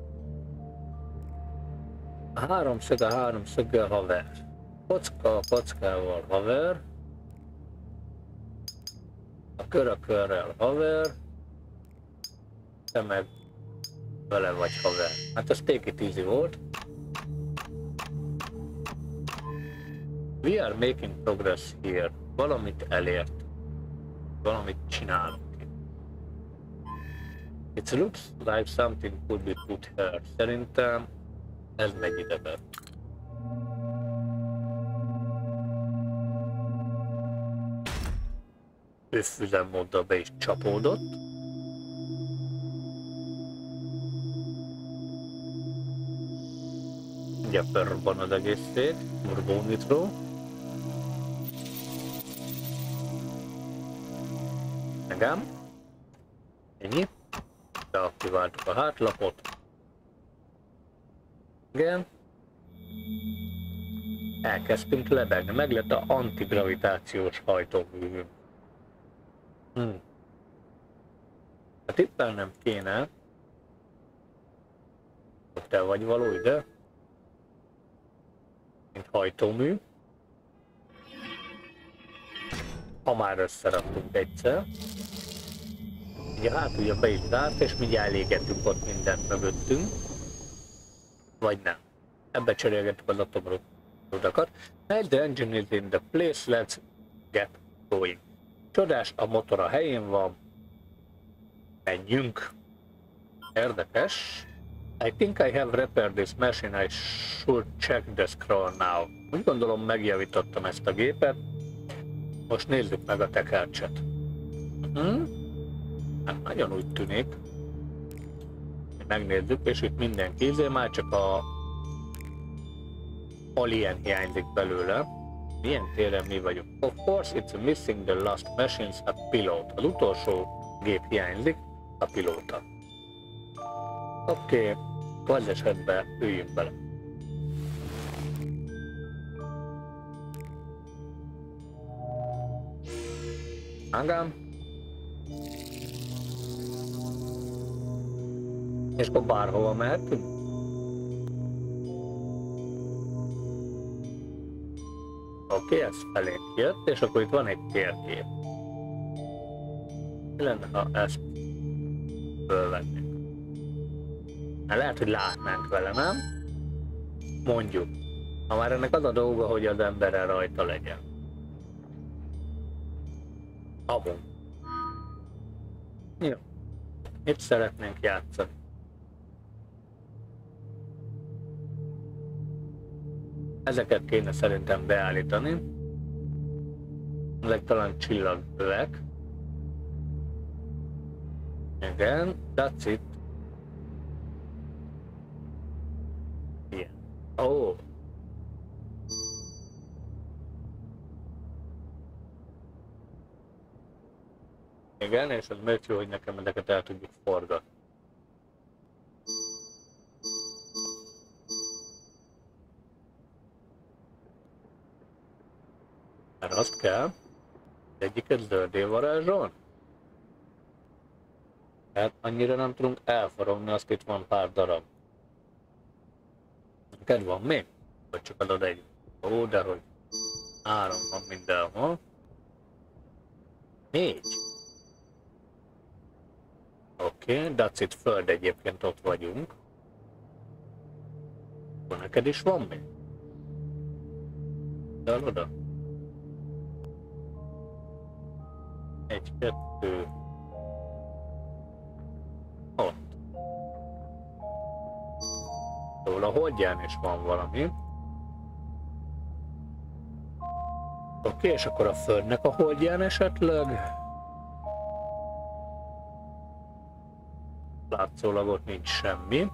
A háromszög a háromszöggel haver. Kocka a kockával haver. A kör a körrel haver. Te meg vele vagy haver. Hát ez take it easy volt. We are making progress here. Valamit elért. Valamit csinálunk. It looks like something could be put here. Szerintem ez megy ide be. Üzemmóddal be is csapódott. Ugye felrobban az egész szét. Turbo nitro. Megám. Ennyi. Beaktiváltuk a hátlapot. Igen. Elkezdtünk lebegni. Meg lett a antigravitációs hajtóművünk. Hm. Hát éppen nem kéne. Te vagy való ide. Mint hajtómű. Ha már összeraktunk egyszer. Ugye hátulja be is zárt, és mindjárt elégettünk ott mindent mögöttünk. Vagy nem. Ebbe cserélgettük az atomrudakat. Now the engine is in the place, let's get going. Csodás, a motor a helyén van. Menjünk. Érdekes. I think I have repaired this machine, I should check the scroll now. Úgy gondolom megjavítottam ezt a gépet. Most nézzük meg a tekercset. Uh-huh. Hát nagyon úgy tűnik. Megnézzük, és itt mindenki izé, már csak a alien hiányzik belőle. Milyen téren mi vagyunk? Of course it's missing the last machines, a pilot. Az utolsó gép hiányzik, a pilóta. Oké, okay. Az esetben üljünk bele. Magam. És akkor bárhova mehetünk? Oké, okay, ez felénk jött, és akkor itt van egy térkép. Mi lenne, ha ezt fölvennénk? Hát lehet, hogy látnánk vele, nem? Mondjuk. Ha már ennek az a dolga, hogy az emberrel rajta legyen. Amúgy. Jó. Itt szeretnénk játszani. Ezeket kéne szerintem beállítani. Ezek talán csillagövek. Igen, that's it. Ilyen. Ó. Oh. Igen, és az miért jó, hogy nekem ezeket el tudjuk forgatni. Mert azt kell, egyiket zöldé varázsolni. Hát annyira nem tudunk elforogni, azt itt van pár darab. Neked van még? Vagy csak adod egy? Ó, de hogy három van mindenhol. Négy. Oké, okay, that's it, föld egyébként ott vagyunk. Akkor neked is van még? Dál oda? Egy, kettő. Ott. Szóval a holdján is van valami. Oké, okay, és akkor a földnek a holdján esetleg? Látszólag ott nincs semmi.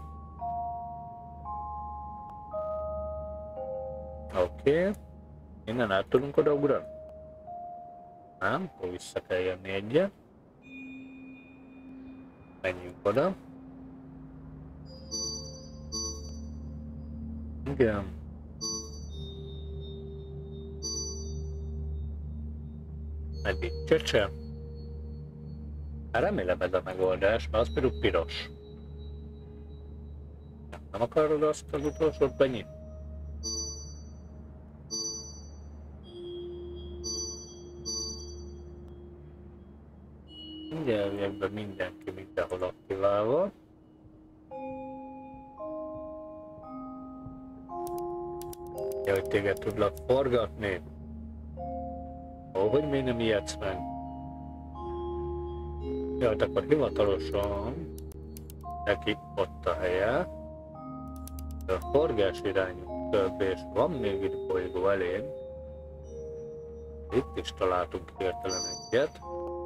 Oké. Okay. Innen át tudunk odaugrani? Nem, akkor vissza kell jönni egyet. Menjünk oda. Igen. Meddig csöcse? Remélem ez a megoldás, mert az például piros. Nem akarod azt az utolsót benyitni? Nyelvekben mindenki mindenhol aktiválva. Ja, hogy téged tudlak forgatni. Ó, hogy még nem ijedsz meg? Ja, akkor hivatalosan neki ott a helye. A forgás irányú több, és van még itt bolygó elég. Itt is találtunk hirtelen egyet.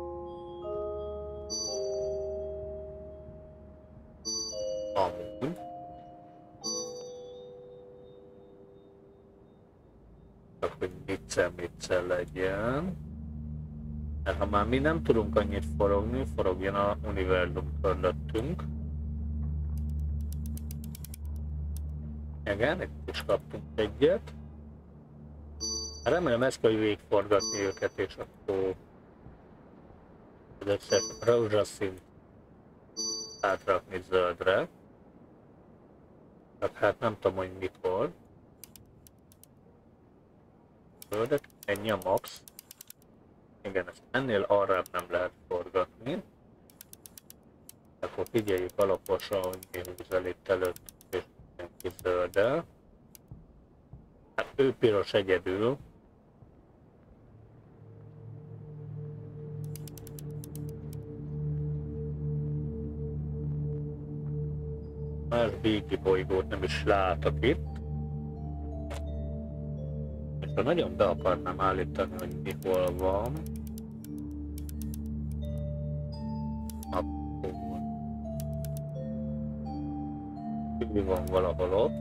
Amúgy. Csak hogy micel-micel legyen. Mert ha már mi nem tudunk annyit forogni, forogjon a univerzum körülöttünk. Igen, itt is kaptunk egyet. Remélem ezt kell végigforgatni őket, és akkor az összes rózsaszínt átrakni zöldre. Csak hát nem tudom, hogy mikor. Zöldek, ennyi a max. Igen, ezt ennél arrább nem lehet forgatni. Akkor figyeljük alaposan, hogy mi húzol itt előtt, és mindenki zöldel. Hát ő piros egyedül. Más béki bolygót nem is látok itt. És ha nagyon be akarnám állítani, hogy mi hol van, akkor mi van valahol ott.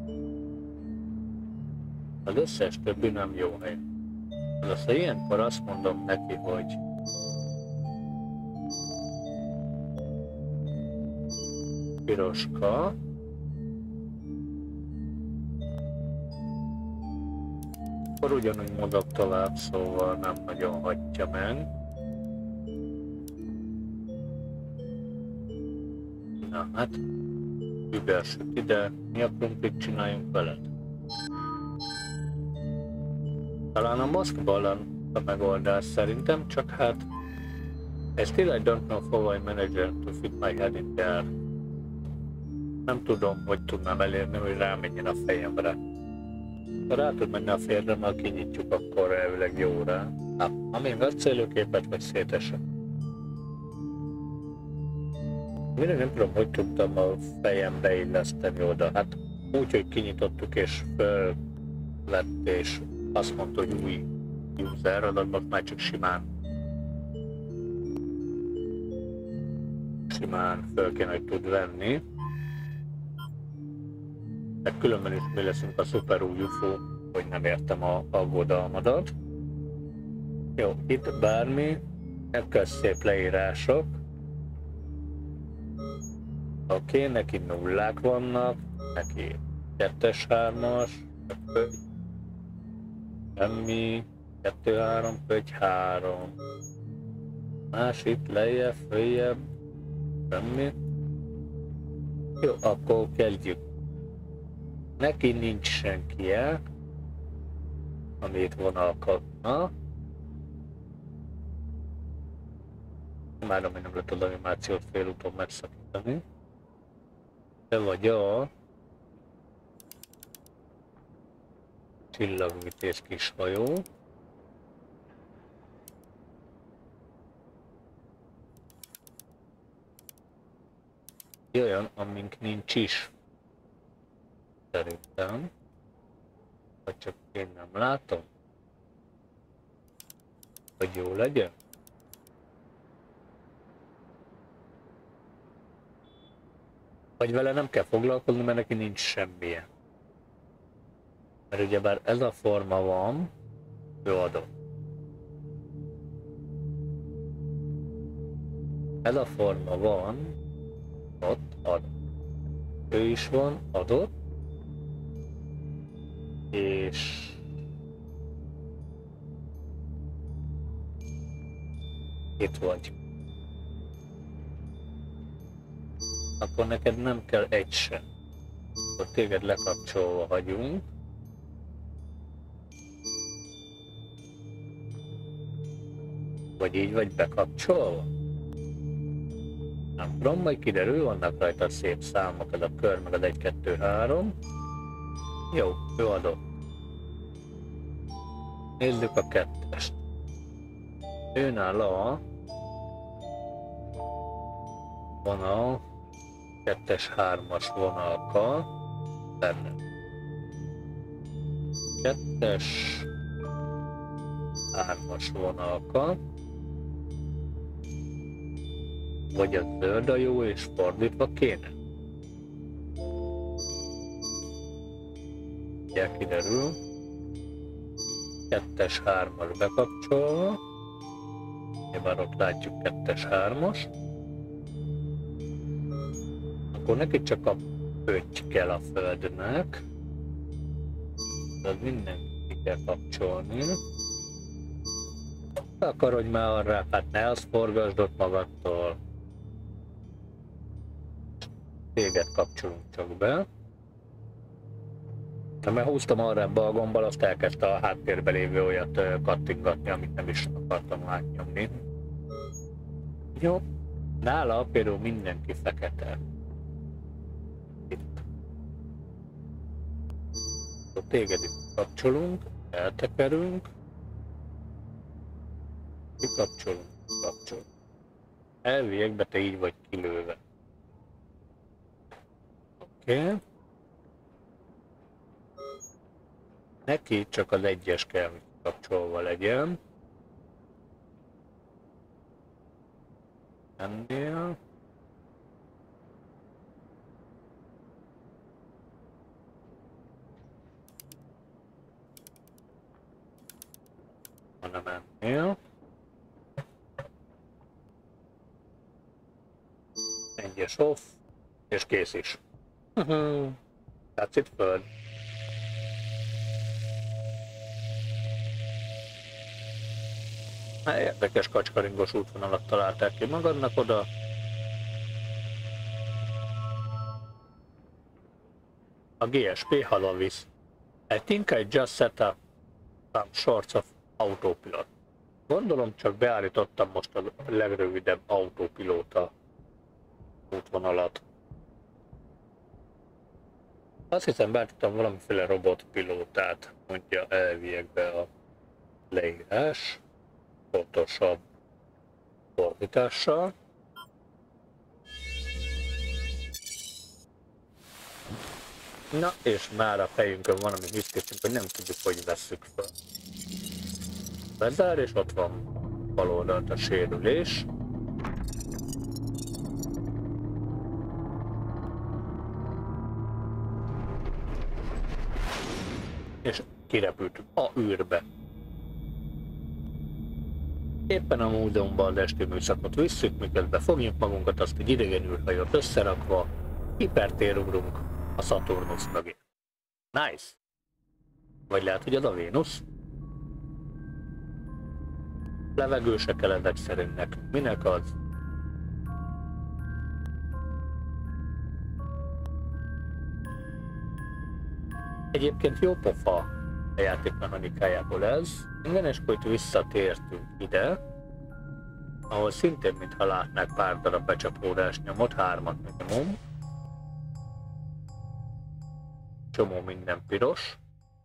Az összes többi nem jó hely. Az, ha ilyenkor azt mondom neki, hogy piroska, akkor ugyanúgy mozog tovább, szóval nem nagyon hagyja meg. Na hát, Ügelsük ide, mi a krumplit csináljunk veled? Talán a maszkballan a megoldás szerintem, csak hát I still I don't know how I managed to fit my head in there. Nem tudom, hogy tudnám elérni, hogy rámenjen a fejemre. Ha rá tud menni a férre, ha kinyitjuk, akkor elvileg jó rá. Hát, amíg acélőképet vagy szétesek. Mindig nem tudom, hogy tudtam a fejem beilleszteni oda. Hát úgy, hogy kinyitottuk és fölvett és azt mondta, hogy új user, adatban már csak simán simán föl kéne, hogy tud venni. De különben is mi leszünk a szuper új ufó, hogy nem értem a aggodalmadat. Jó, itt bármi, ekkor szép leírások. Oké, okay, neki nullák vannak, neki kettes, hármas, semmi, kettő, három, pöty, három. Más itt lejjebb, följebb, semmi. Jó, akkor kezdjük. Neki nincs senkie, amit vonalkatna. Imádom, hogy nem lehet az animációt félúton megszakítani. De vagy a csillagvitéz kis hajó. Olyan, amink nincs is. Szerintem. Vagy csak én nem látom. Hogy jó legyen. Vagy vele nem kell foglalkozni, mert neki nincs semmilyen. Mert ugyebár ez a forma van, ő adott. Ez a forma van, ott adott. Ő is van, adott. És itt vagy. Akkor neked nem kell egy sem. Akkor téged lekapcsolva hagyunk. Vagy így vagy bekapcsolva? Nem tudom, majd kiderül, vannak rajta szép számok, ez a kör, meg az egy, kettő, három. Jó, ő adott. Nézzük a kettest. Őnála van a kettes, hármas vonalka benne. Kettes, hármas vonalka. Vagy a zöld a jó és fordítva kéne. Ugye kiderül. Kettes, hármas bekapcsolva. Nyilván ott látjuk kettes, hármas. Akkor neki csak a pötty kell a földnek. Az mindenki kell kapcsolni. Akarodj már arra, hát ne azt forgasd ott magadtól. Téged kapcsolunk csak be. Ha mert húztam arra a gombbal, azt elkezdte a háttérbe lévő olyat kattingatni, amit nem is akartam átnyomni. Jó. Nála például mindenki fekete. Itt. Téged itt kapcsolunk, eltekerünk. Kikapcsolunk, kapcsolunk. Elviekbe te így vagy kilőve. Oké. Okay. Neki csak az egyes kell, hogy kapcsolva legyen. Ennél. Hanem ennél. Egyes off, és kész is. That's it, föld. Érdekes kacskaringos útvonalat találták ki magadnak oda. a gé es pé Halavis. I think I just set up some sorts of autopilot. Gondolom csak beállítottam most a legrövidebb autopilóta útvonalat. Azt hiszem beállítottam valamiféle robotpilótát, mondja elviekbe a leírás, pontosabb fordítással. Na, és már a fejünkön van, ami hiszkészünk, hogy nem tudjuk, hogy vesszük fel. Bezár, és ott van bal oldalt a sérülés. És kirepültünk a űrbe. Éppen a múzeumban az esti műszakot visszük, miközben fogjuk magunkat, azt egy idegen űrhajót összerakva, hipertérugrunk a Saturnus mögé. Nice! Vagy lehet, hogy az a Vénusz? Levegő se kell ezek szerint nekünk. Minek az? Egyébként jó pofa a játékmechanikájából ez. Minden, és akkor itt visszatértünk ide, ahol szintén, mintha látnák pár darab becsapódás nyomot, hármat minimum. Csomó minden piros.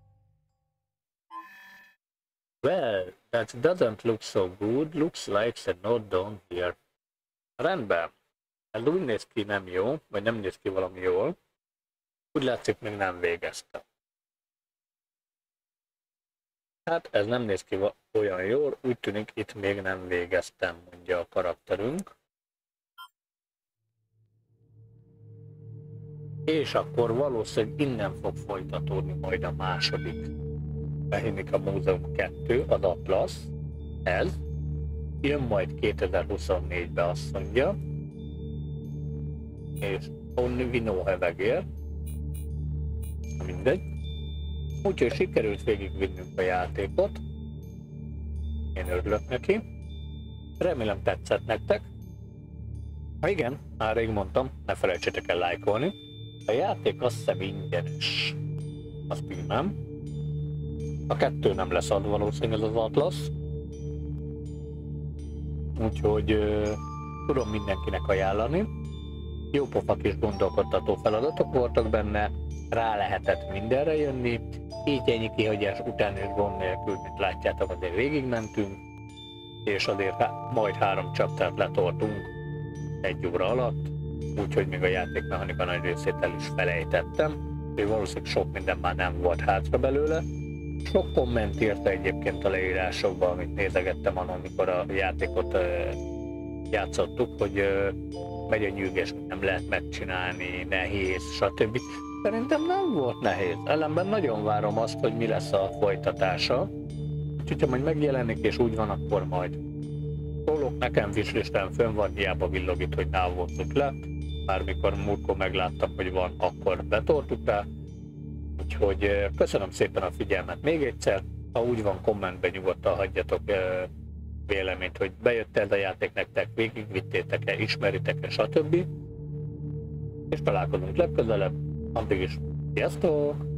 Well, that doesn't look so good. Looks like a note down here. Rendben. Ez úgy néz ki nem jó, vagy nem néz ki valami jól. Úgy látszik, még nem végeztem. Hát ez nem néz ki olyan jól, úgy tűnik, itt még nem végeztem, mondja a karakterünk. És akkor valószínűleg innen fog folytatódni majd a második Mechanika Múzeum kettő, az Atlas. Ez. Jön majd kétezer-huszonnégybe, azt mondja. És Only We Know Hevegér. Mindegy. Úgyhogy sikerült végigvinnünk a játékot. Én örülök neki. Remélem tetszett nektek. Ha igen, már rég mondtam, ne felejtsétek el lájkolni. A játék azt hiszem ingyenes. Azt még nem. A kettő nem lesz ad valószínűleg az Atlas. Úgyhogy uh, tudom mindenkinek ajánlani. Jó pofa kis gondolkodtató feladatok voltak benne. Rá lehetett mindenre jönni. Így ennyi kihagyás után és gond nélkül, mint látjátok, azért végigmentünk. És azért há majd három csaptát letoltunk egy óra alatt. Úgyhogy még a játékmechanika nagy részét el is felejtettem. Úgyhogy valószínűleg sok minden már nem volt hátra belőle. Sok komment írta egyébként a leírásokban, amit nézegettem annak, amikor a játékot uh, játszottuk, hogy uh, megy a nyűgés, nem lehet megcsinálni, nehéz, stb. Szerintem nem volt nehéz. Ellenben nagyon várom azt, hogy mi lesz a folytatása. Úgyhogy ha majd megjelenik és úgy van, akkor majd szólok. Nekem wishlistán fönn van, hiába villogít, hogy návoltuk le. Már mikor múltkor megláttam, hogy van, akkor betoltuk rá. Úgyhogy köszönöm szépen a figyelmet még egyszer. Ha úgy van, kommentben nyugodtan hagyjatok véleményt, hogy bejött ez a játék nektek, végigvittétek-e, ismeritek-e, stb. És találkozunk legközelebb. Addig is, sziasztok!